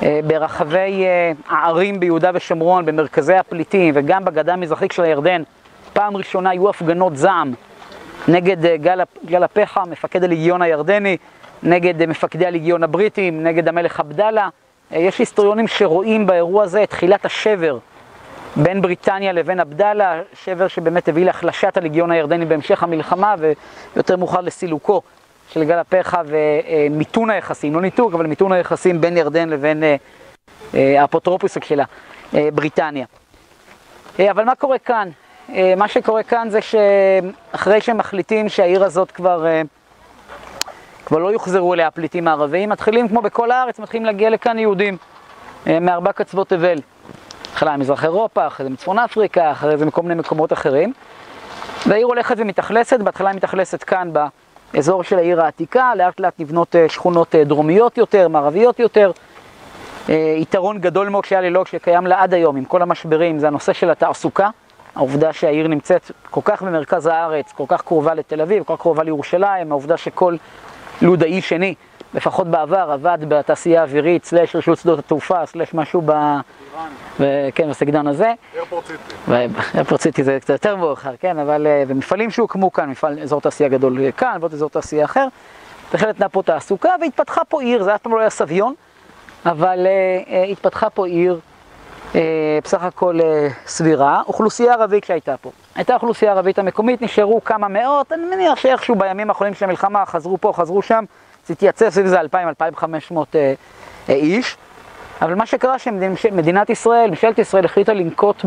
ברחבי הערים ביהודה ושומרון, במרכזי הפליטים וגם בגדה המזרחית של הירדן, פעם ראשונה היו הפגנות זעם נגד גל הפחה, מפקד הליגיון הירדני, נגד מפקדי הליגיון הבריטים, נגד המלך עבדאללה. יש היסטוריונים שרואים באירוע הזה את תחילת השבר בין בריטניה לבין עבדאללה, שבר שבאמת הביא להחלשת הליגיון הירדני בהמשך המלחמה, ויותר מאוחר לסילוקו של גל הפחה ומיתון היחסים, לא ניתוק, אבל מיתון היחסים בין ירדן לבין האפוטרופוס שלה, בריטניה. אבל מה קורה כאן? מה שקורה כאן זה שאחרי שמחליטים שהעיר הזאת כבר לא יוחזרו אליה הפליטים הערביים, מתחילים כמו בכל הארץ, מתחילים להגיע לכאן יהודים מארבע קצוות תבל. התחלה ממזרח אירופה, אחרי זה מצפון אפריקה, אחרי זה מכל מיני מקומות אחרים. והעיר הולכת ומתאכלסת, בהתחלה היא מתאכלסת כאן באזור של העיר העתיקה, לאט לאט נבנות שכונות דרומיות יותר, מערביות יותר. יתרון גדול מאוד שהיה ללוד, שקיים לה עד היום עם כל המשברים, זה הנושא של התעסוקה. העובדה שהעיר נמצאת כל כך במרכז הארץ, כל כך קרובה לתל אביב, כל כך קרובה לירושלים, העובדה שכל לודאי שני, לפחות בעבר, עבד בתעשייה האווירית, סלש רשות שדות התעופה, סלש משהו כן, בסגנון הזה. איירפורט סיטי זה קצת יותר מאוחר, כן, אבל במפעלים שהוקמו כאן, מפעל אזור תעשייה גדול כאן, ועוד אזור תעשייה אחר, בכלל נתנה פה תעסוקה, והתפתחה פה עיר, זה אף פעם לא היה סביון, אבל התפתחה פה עיר בסך הכל סבירה. אוכלוסייה ערבית שהייתה פה. הייתה אוכלוסייה ערבית המקומית, נשארו כמה מאות, אני מניח שאיכשהו בימים האחרונים של המלחמה חזרו פה, חזרו שם, זה התייצב סביב זה 2,000-2,500 איש. אבל מה שקרה שמדינת ישראל, ממשלת ישראל החליטה לנקוט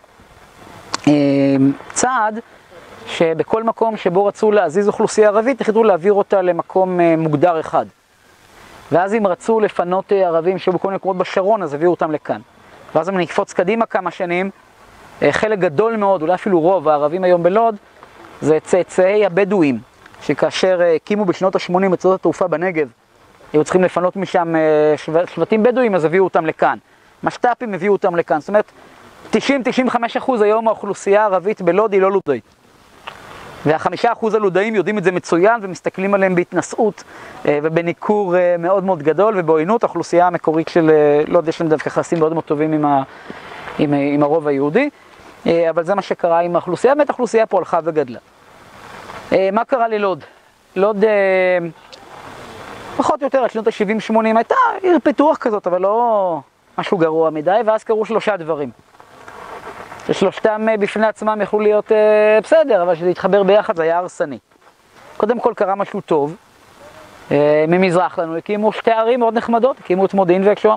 בצעד שבכל מקום שבו רצו להזיז אוכלוסייה ערבית, החליטו להעביר אותה למקום מוגדר אחד. ואז אם רצו לפנות ערבים שהיו בכל מיני מקומות בשרון, אז הביאו אותם לכאן. ואז אם נקפוץ קדימה כמה שנים, חלק גדול מאוד, אולי אפילו רוב הערבים היום בלוד, זה צאצאי הבדואים, שכאשר הקימו בשנות ה-80 את שדות התעופה בנגב, היו צריכים לפנות משם שבטים בדואים, אז הביאו אותם לכאן. משת"פים הביאו אותם לכאן. זאת אומרת, 90-95% היום האוכלוסייה הערבית בלוד היא לא לודאית. וה5% הלודאים יודעים את זה מצוין ומסתכלים עליהם בהתנשאות ובניקור מאוד מאוד גדול ובעוינות. האוכלוסייה המקורית של לוד יש להם דווקא יחסים מאוד מאוד טובים עם הרוב היהודי, אבל זה מה שקרה עם האוכלוסייה, באמת האוכלוסייה פה הלכה וגדלה. מה קרה ללוד? לוד פחות או יותר, עד שנות ה-70-80 הייתה עיר פיתוח כזאת, אבל לא משהו גרוע מדי, ואז קרו 3 דברים. ששלושתם בפני עצמם יכלו להיות בסדר, אבל שזה התחבר ביחד זה היה הרסני. קודם כל קרה משהו טוב, ממזרח לנו הקימו 2 ערים מאוד נחמדות, הקימו את מודיעין והקשוהם.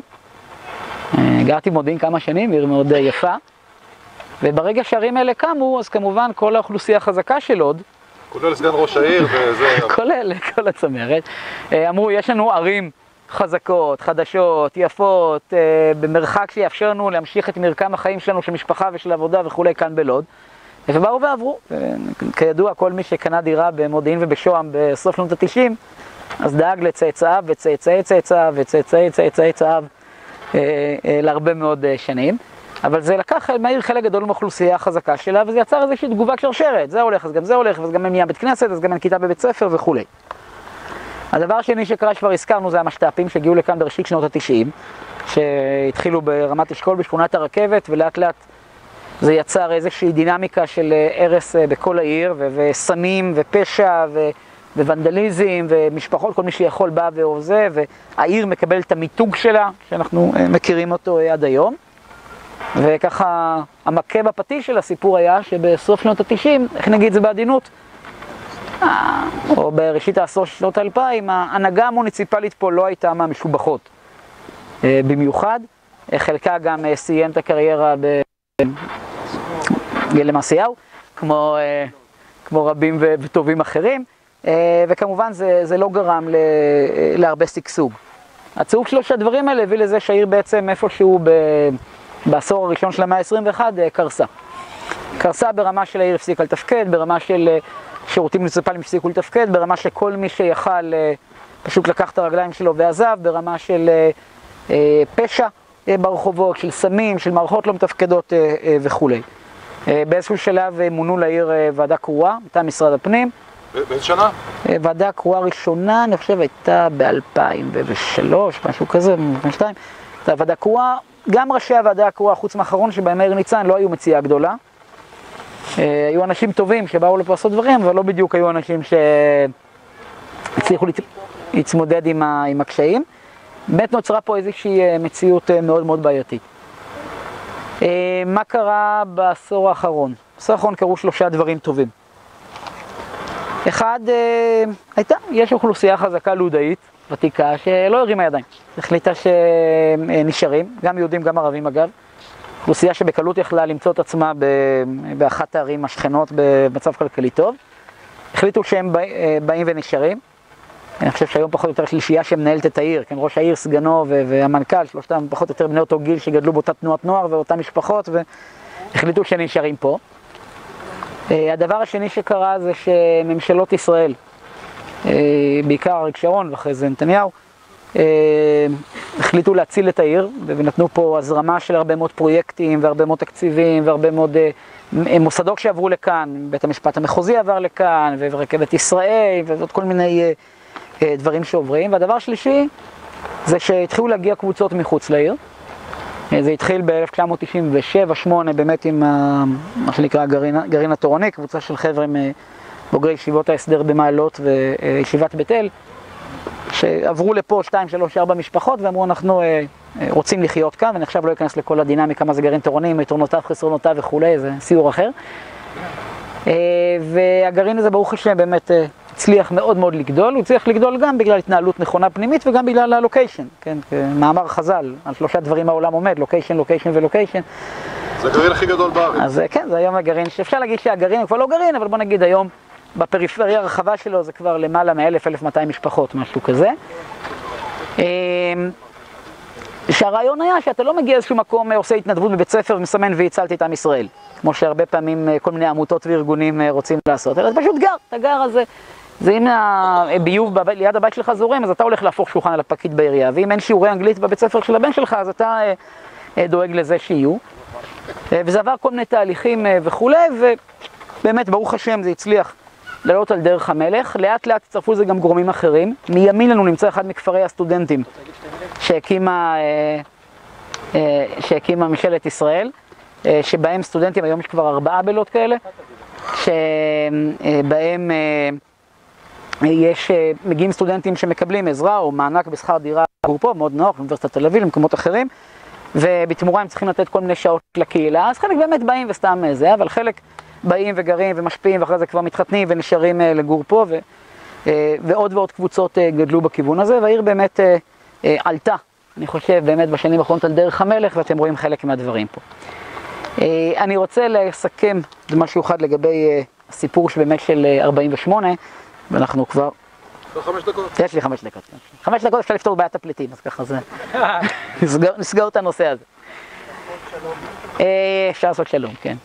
גרתי במודיעין כמה שנים, עיר מאוד יפה, וברגע שהערים האלה קמו, אז כמובן כל האוכלוסייה החזקה של לוד, כולל סגן ראש העיר וזה... כל הצמרת, אמרו יש לנו ערים חזקות, חדשות, יפות, במרחק שיאפשר לנו להמשיך את מרקם החיים שלנו, של משפחה ושל עבודה וכולי כאן בלוד. ובאו ועברו. כידוע, כל מי שקנה דירה במודיעין ובשוהם בסוף שנות ה-90, אז דאג לצאצאיו וצאצאי צאצאיו וצאצאי צאצאי צאצאיו להרבה מאוד שנים. אבל זה לקח מהעיר חלק גדול מאוכלוסייה החזקה שלה, וזה יצר איזושהי תגובה שרשרת. זה הולך, אז גם זה הולך, ואז גם נהיה בית כנסת, אז גם אין כיתה בבית ספר וכולי. הדבר השני שקרה שכבר הזכרנו זה המשת"פים שהגיעו לכאן בראשית שנות ה-90, שהתחילו ברמת אשכול בשכונת הרכבת, ולאט לאט זה יצר איזושהי דינמיקה של הרס בכל העיר, וסמים ופשע וונדליזם ומשפחות, כל מי שיכול בא ועוזה, והעיר מקבל את המיתוג שלה, שאנחנו מכירים אותו עד היום. וככה המכה בפטיש של הסיפור היה שבסוף שנות ה-90, איך נגיד זה בעדינות, או בראשית העשור של שנות ה-2000, ההנהגה המוניציפלית פה לא הייתה מהמשובחות במיוחד. חלקה גם סיים את הקריירה בגלמסיהו, כמו רבים וטובים אחרים, וכמובן זה לא גרם להרבה סגסוג. הצירוף של 3 הדברים האלה הביא לזה שהעיר בעצם איפשהו בעשור הראשון של המאה ה-21 קרסה. קרסה ברמה של העיר הפסיקה לתפקד, ברמה של שירותים מוניציפליים הפסיקו לתפקד, ברמה שכל מי שיכל פשוט לקח את הרגליים שלו ועזב, ברמה של פשע ברחובות, של סמים, של מערכות לא מתפקדות וכו'. באיזשהו שלב מונו לעיר ועדה קרואה, הייתה משרד הפנים. באיזה שנה? ועדה קרואה ראשונה, אני חושב, הייתה ב-2003, משהו כזה, 2002. את הוועדה הקרואה. גם ראשי הוועדה הקרואה, חוץ מאחרון שבהם מאיר ניצן, לא היו מציאה גדולה. היו אנשים טובים שבאו לפה לעשות דברים, אבל לא בדיוק היו אנשים שהצליחו להתמודד עם הקשיים. באמת נוצרה פה איזושהי מציאות מאוד מאוד בעייתית. מה קרה בעשור האחרון? בעשור האחרון קרו 3 דברים טובים. אחד, יש אוכלוסייה חזקה לודאית, ותיקה, שלא הרימה ידיים. החליטה שנשארים, גם יהודים, גם ערבים אגב. אוכלוסייה שבקלות יכלה למצוא את עצמה באחת הערים השכנות במצב כלכלי טוב. החליטו שהם באים ונשארים. אני חושב שהיום פחות או יותר שלישייה שמנהלת את העיר, כן, ראש העיר, סגנו והמנכ"ל, 3 פחות או יותר בני אותו גיל שגדלו באותה תנועת נוער ואותה משפחות, והחליטו שנשארים פה. הדבר השני שקרה זה שממשלות ישראל, בעיקר אריק שרון ואחרי זה נתניהו, החליטו להציל את העיר, ונתנו פה הזרמה של הרבה מאוד פרויקטים והרבה מאוד תקציבים והרבה מאוד מוסדות שעברו לכאן, בית המשפט המחוזי עבר לכאן, ורכבת ישראל, ועוד כל מיני דברים שעוברים. והדבר השלישי זה שהתחילו להגיע קבוצות מחוץ לעיר. זה התחיל ב-1997-2008 באמת עם מה שנקרא גרעין התורני, קבוצה של חבר'ה בוגרי ישיבות ההסדר במעלות וישיבת בית אל, שעברו לפה 2, 3, 4 משפחות ואמרו אנחנו רוצים לחיות כאן, ואני עכשיו לא אכנס לכל הדינמיקה מה זה גרעין תורני, יתרונותיו, חסרונותיו וכולי, זה סיור אחר. והגרעין הזה ברוך השם באמת הצליח מאוד מאוד לגדול, הוא הצליח לגדול גם בגלל התנהלות נכונה פנימית וגם בגלל הלוקיישן, כן, מאמר חז"ל, על 3 דברים העולם עומד, לוקיישן, לוקיישן ולוקיישן. זה הגרעין הכי גדול בארץ. אז כן, זה היום הגרעין, שאפשר להגיד שהגרעין הוא כבר לא גרעין, אבל בוא נגיד היום בפריפריה הרחבה שלו זה כבר למעלה מ-1,000-1,200 משפחות, משהו כזה. שהרעיון היה שאתה לא מגיע איזשהו מקום, עושה התנדבות בבית ספר ומסמן והצלתי את עם ישראל, כמו שהרבה פעמים כל מיני עמותות וארגונים רוצים לעשות, אלא זה פשוט גר, אתה גר על זה. זה אם הביוב ליד הבית שלך זורם, אז אתה הולך להפוך שולחן על הפקיד בעירייה, ואם אין שיעורי אנגלית בבית ספר של הבן שלך, אז אתה דואג לזה שיהיו. וזה עבר כל מיני תהליכים וכולי, ובאמת ברוך השם זה הצליח לעלות על דרך המלך. לאט לאט הצטרפו לזה גם גורמים אחרים. מימין לנו נמצא אחד מכפרי הסטודנטים שהקימה ממשלת ישראל, שבהם סטודנטים, היום יש כבר 4 בלות כאלה, שבהם מגיעים סטודנטים שמקבלים עזרה או מענק בשכר דירה עבור פה, מאוד נוח, באוניברסיטת תל אביב, למקומות אחרים, ובתמורה הם צריכים לתת כל מיני שעות לקהילה, אז חלק באמת באים וסתם זה, אבל חלק באים וגרים ומשפיעים, ואחרי זה כבר מתחתנים ונשארים לגור פה, ועוד ועוד קבוצות גדלו בכיוון הזה, והעיר באמת עלתה, אני חושב, באמת בשנים האחרונות על דרך המלך, ואתם רואים חלק מהדברים פה. אני רוצה לסכם משהו אחד לגבי הסיפור שבאמת של 48, ואנחנו כבר... 5 דקות. יש לי 5 דקות. 5 דקות אפשר לפתור בעיית הפליטים, אז ככה זה... נסגור את הנושא הזה. אפשר לעשות שלום, כן.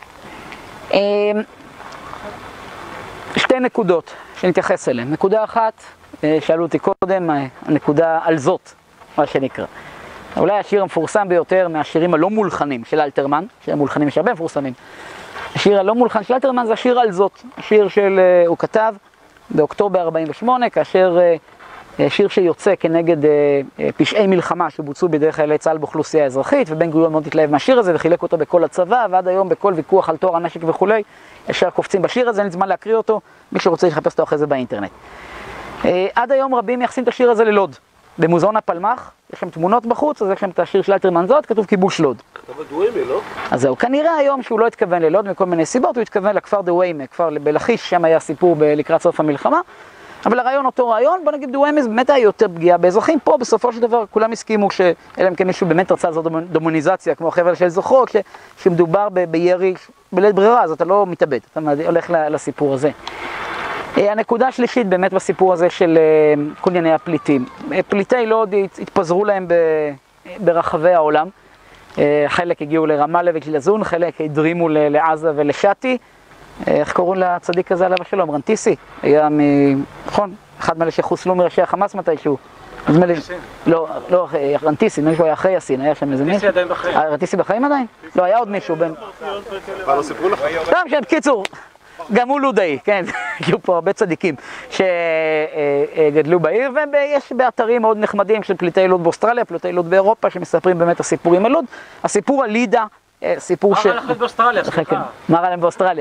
2 נקודות שנתייחס אליהן. נקודה אחת, שאלו אותי קודם, הנקודה על זאת, מה שנקרא. אולי השיר המפורסם ביותר מהשירים הלא מולחנים של אלתרמן, שירים מולחנים יש הרבה מפורסמים. השיר הלא מולחן של אלתרמן זה השיר על זאת. השיר הוא כתב באוקטובר 48, כאשר שיר שיוצא כנגד פשעי מלחמה שבוצעו בידי חיילי צה"ל באוכלוסייה האזרחית, ובן גוריון מאוד התלהב מהשיר הזה וחילק אותו בכל הצבא, ועד היום בכל ויכוח על טוהר הנשק וכולי, ישר קופצים בשיר הזה, אין זמן להקריא אותו, מי שרוצה לחפש אותו אחרי זה באינטרנט. עד היום רבים מייחסים את השיר הזה ללוד. במוזיאון הפלמ"ח, יש שם תמונות בחוץ, אז יש שם את השיר של אלתרמן זאת, כתוב כיבוש לוד. כתב דוויימה, לא? אז זהו, כנראה היום שהוא לא התכוון ללוד מכל מיני סיבות, הוא התכוון לכפר דוויימה, כפר בלחיש, שם היה סיפור לקראת סוף המלחמה, אבל הרעיון אותו רעיון, בוא נגיד דוויימה זה באמת היה יותר פגיעה באזרחים, פה בסופו של דבר כולם הסכימו אלא אם כן מישהו באמת רצה לעשות דמוניזציה, כמו החבל של זוכרות, שמדובר בירי בלית ברירה, אז אתה לא מתאבד, אתה הולך לסיפור הזה. הנקודה השלישית באמת בסיפור הזה של כל ענייני הפליטים. פליטי לוד התפזרו להם ברחבי העולם. חלק הגיעו לרמאללה וג'לזון, חלק הדרימו לעזה ולשתי. איך קראו לצדיק הזה עליו השלום? רנטיסי. היה נכון, אחד מאלה שחוסלו מראשי החמאס מתישהו. לא, רנטיסי, נראה שהוא היה אחרי יאסין, היה שם איזה מישהו. רנטיסי עדיין בחיים. רנטיסי בחיים עדיין? לא, היה עוד מישהו בין... לא סיפרו לך? בקיצור. גם הוא לודאי, כן, היו פה הרבה צדיקים גדלו בעיר, ויש באתרים מאוד נחמדים של פליטי לוד באוסטרליה, פליטי לוד באירופה, שמספרים באמת הסיפורים על לוד. הסיפור על לידה, סיפור מה רע לכם באוסטרליה, סליחה? מה רע להם באוסטרליה?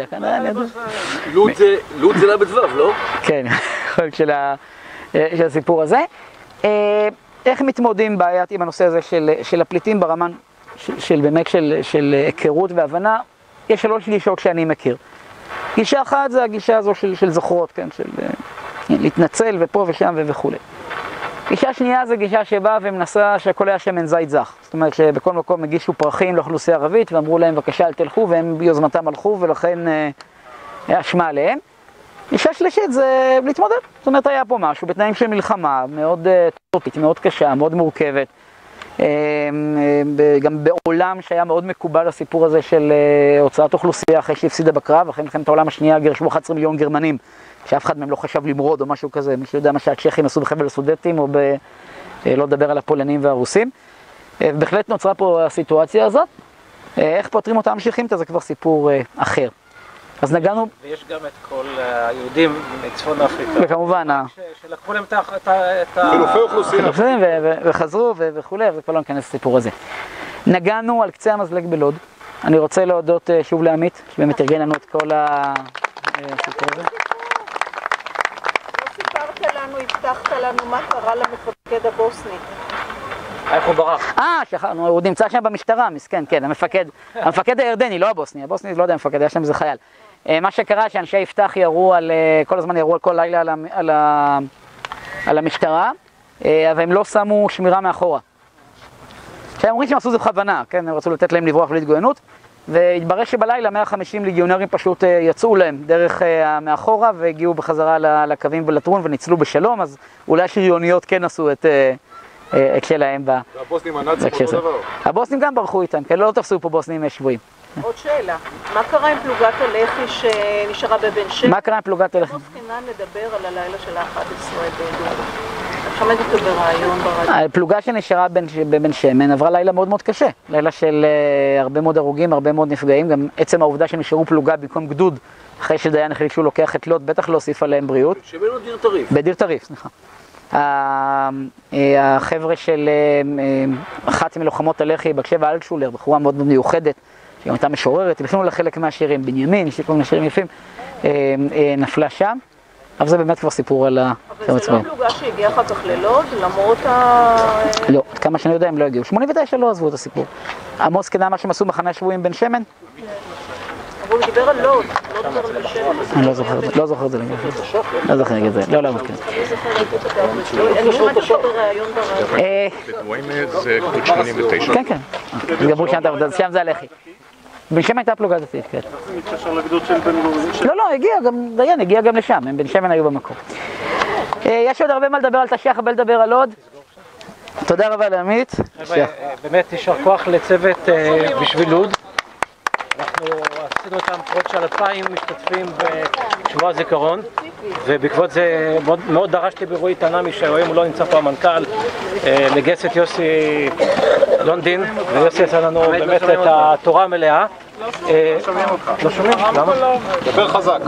לוד זה לבית וו, לא? כן, יכול של הסיפור הזה. איך מתמודדים בעיית עם הנושא הזה של הפליטים ברמה של באמת של היכרות והבנה? יש 3 גישות שאני מכיר. גישה אחת זה הגישה הזו של זוכרות, כן, של להתנצל ופה ושם וכו'. גישה שנייה זה גישה שבאה ומנסה שהכל היה שמן זית זך. זאת אומרת שבכל מקום הגישו פרחים לאוכלוסייה ערבית ואמרו להם בבקשה אל תלכו, והם ביוזמתם הלכו ולכן אשמה עליהם. גישה שלישית זה להתמודד. זאת אומרת היה פה משהו בתנאים של מלחמה מאוד טוטית, מאוד קשה, מאוד מורכבת. גם בעולם שהיה מאוד מקובל הסיפור הזה של הוצאת אוכלוסייה אחרי שהפסידה בקרב, אחרי מלחמת העולם השנייה גרשו 11 מיליון גרמנים, שאף אחד מהם לא חשב למרוד או משהו כזה, מי שיודע מה שהצ'כים עשו בחבל הסודטים, או לא לדבר על הפולנים והרוסים. בהחלט נוצרה פה הסיטואציה הזאת. איך פותרים אותה ממשיכים, זה כבר סיפור אחר. אז נגענו... ויש גם את כל היהודים מצפון אפריקה. וכמובן... שלקחו להם את חילופי אוכלוסייה. וחזרו וכו', זה כבר לא ניכנס לסיפור הזה. נגענו על קצה המזלג בלוד. אני רוצה להודות שוב לעמית, שבאמת ארגן לנו את כל הסיפור הזה. לא סיפרת לנו, הבטחת לנו מה קרה למפקד הבוסני. איך הוא ברח? שכחנו, הוא נמצא שם במשטרה, מסכן, כן, המפקד הירדני, לא הבוסני, הבוסני לא יודע המפקד, היה שם איזה חייל. מה שקרה שאנשי יפתח ירו כל הזמן ירו על כל לילה על המשטרה, אבל הם לא שמו שמירה מאחורה. שהם אומרים שהם עשו זה בכוונה, כן, הם רצו לתת להם לברוח ולהתגוננות, והתברר שבלילה 150 ליגיונרים פשוט יצאו להם דרך מאחורה, והגיעו בחזרה לקווים ולטרון וניצלו בשלום, אז אולי שריוניות כן עשו את שלהם והבוסנים הנאצים אותו דבר? הבוסנים גם ברחו איתם, כן, לא תפסו פה בוסנים שבויים. עוד שאלה, מה קרה עם פלוגת הלח"י שנשארה בבן שמן? מה קרה עם פלוגת הלח"י? לא זקנה לדבר על הלילה של ה-11 בדור. את שמעת אותו ברעיון ברדיו. הפלוגה שנשארה בבן שמן עברה לילה מאוד מאוד קשה. לילה של הרבה מאוד הרוגים, הרבה מאוד נפגעים. גם עצם העובדה שנשארו פלוגה במקום גדוד, אחרי שדיין החליט שהוא לוקח את לוד, בטח לא הוסיף עליהם בריאות. שמן או דיר טריף? בדיר טריף, סליחה. החבר'ה של אחת מלוחמות הלח"י, בקשבה אלטשולר, בחורה מאוד מאוד מיוחדת, שגם הייתה משוררת, הפנו לה חלק מהשירים, בנימין, יש לי כל מיני שירים יפים, נפלה שם, אבל זה באמת כבר סיפור על אבל זה לא פלוגה שהגיעה אחר כך ללוד, למרות לא, עד כמה שאני יודע הם לא הגיעו. 89 לא עזבו את הסיפור. עמוס כדאי מה שהם עשו מחנה שבויים בן שמן? אבל הוא דיבר על לוד, לא דיבר על בן שמן. אני לא זוכר את זה לגמרי. לא זוכר את זה, לא מזכיר. אני שמעתי אותו בראיון ברדיו. בדוויימד זה גדוד 89. כן, כן. שם זה הלח"י. בן שמן הייתה פלוגה דתית, כן. זה מתקשר לגדוד של בן גוריון. לא, הגיע גם לשם, הם בן שמן היו במקום. יש עוד הרבה מה לדבר על תשי"ח, הרבה לדבר על לוד. תודה רבה לעמית. באמת יישר כוח לצוות בשביל לוד. אנחנו עשינו אותם פרויקט של 2,000 משתתפים בשבוע הזיכרון, ובעקבות זה מאוד דרשתי ברועי תנעמי, שהיום הוא לא נמצא פה המנכ"ל, לגייס את יוסי לונדין, ויוסי עשה לנו באמת את התורה המלאה. לא שומעים? למה? דבר חזק.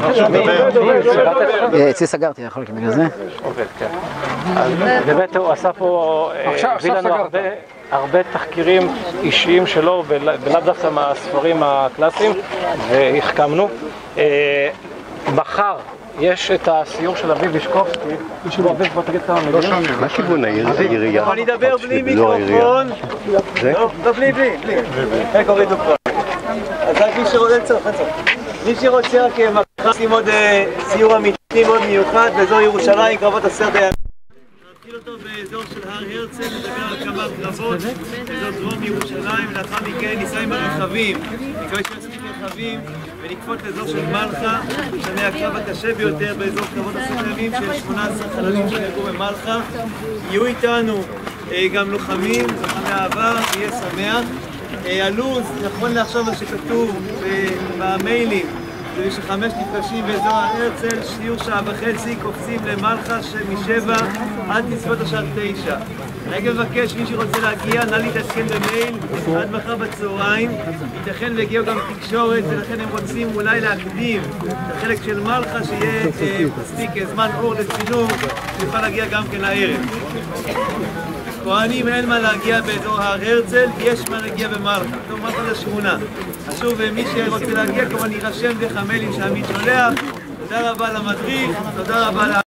אצלי סגרתי, יכול להיות בגלל זה. עובד, כן. באמת הוא עשה פה, הביא לנו הרבה תחקירים אישיים שלו, ולאו דווקא מהספרים הקלאסיים, והחכמנו. מחר יש את הסיור של אביב וישקובסקי. מישהו אביב, בוא תגיד כמה מילים. מה כיוון העירייה? אני אדבר בלי מיקרופון. לא, בלי. איך הורידו כבר. אז רק מי שרוצה רק מחר עושים עוד סיור אמיתי מאוד מיוחד באזור ירושלים, קרבות 10 הימים. נתחיל אותו באזור של הר הרצל, נדבר על כמה קרבות באזור דרום ירושלים, ולאחר מכן ניסע עם הרכבים, נקווה שיוצאים רכבים ונקפוץ לאזור של מלחה, שזה הקרב הקשה ביותר באזור קרבות 10 הימים של 18 חללים שנהרגו במלחה. יהיו איתנו גם לוחמי העבר, יהיה שמח. הלו"ז, נכון לעכשיו מה שכתוב במיילים, זה שחמש נפגשים באזור הרצל, שיעור שעה וחצי, קופצים למלחה מ-7 עד תצפות השעה 9. אני מבקש, מי שרוצה להגיע, נא להתעדכן במייל עד מחר בצהריים. ייתכן והגיעו גם תקשורת, ולכן הם רוצים אולי להקדים את החלק של מלחה, שיהיה מספיק זמן אור לצילום, שיוכל להגיע גם כן לערב. כהנים אין מה להגיע באזור הר הרצל, יש מה להגיע במלחה. טוב, מלחה זה שכונה. שוב, מי שרוצה להגיע, כמובן יירשם דרך המיילים שהעמית שולח. תודה רבה למדריך, תודה רבה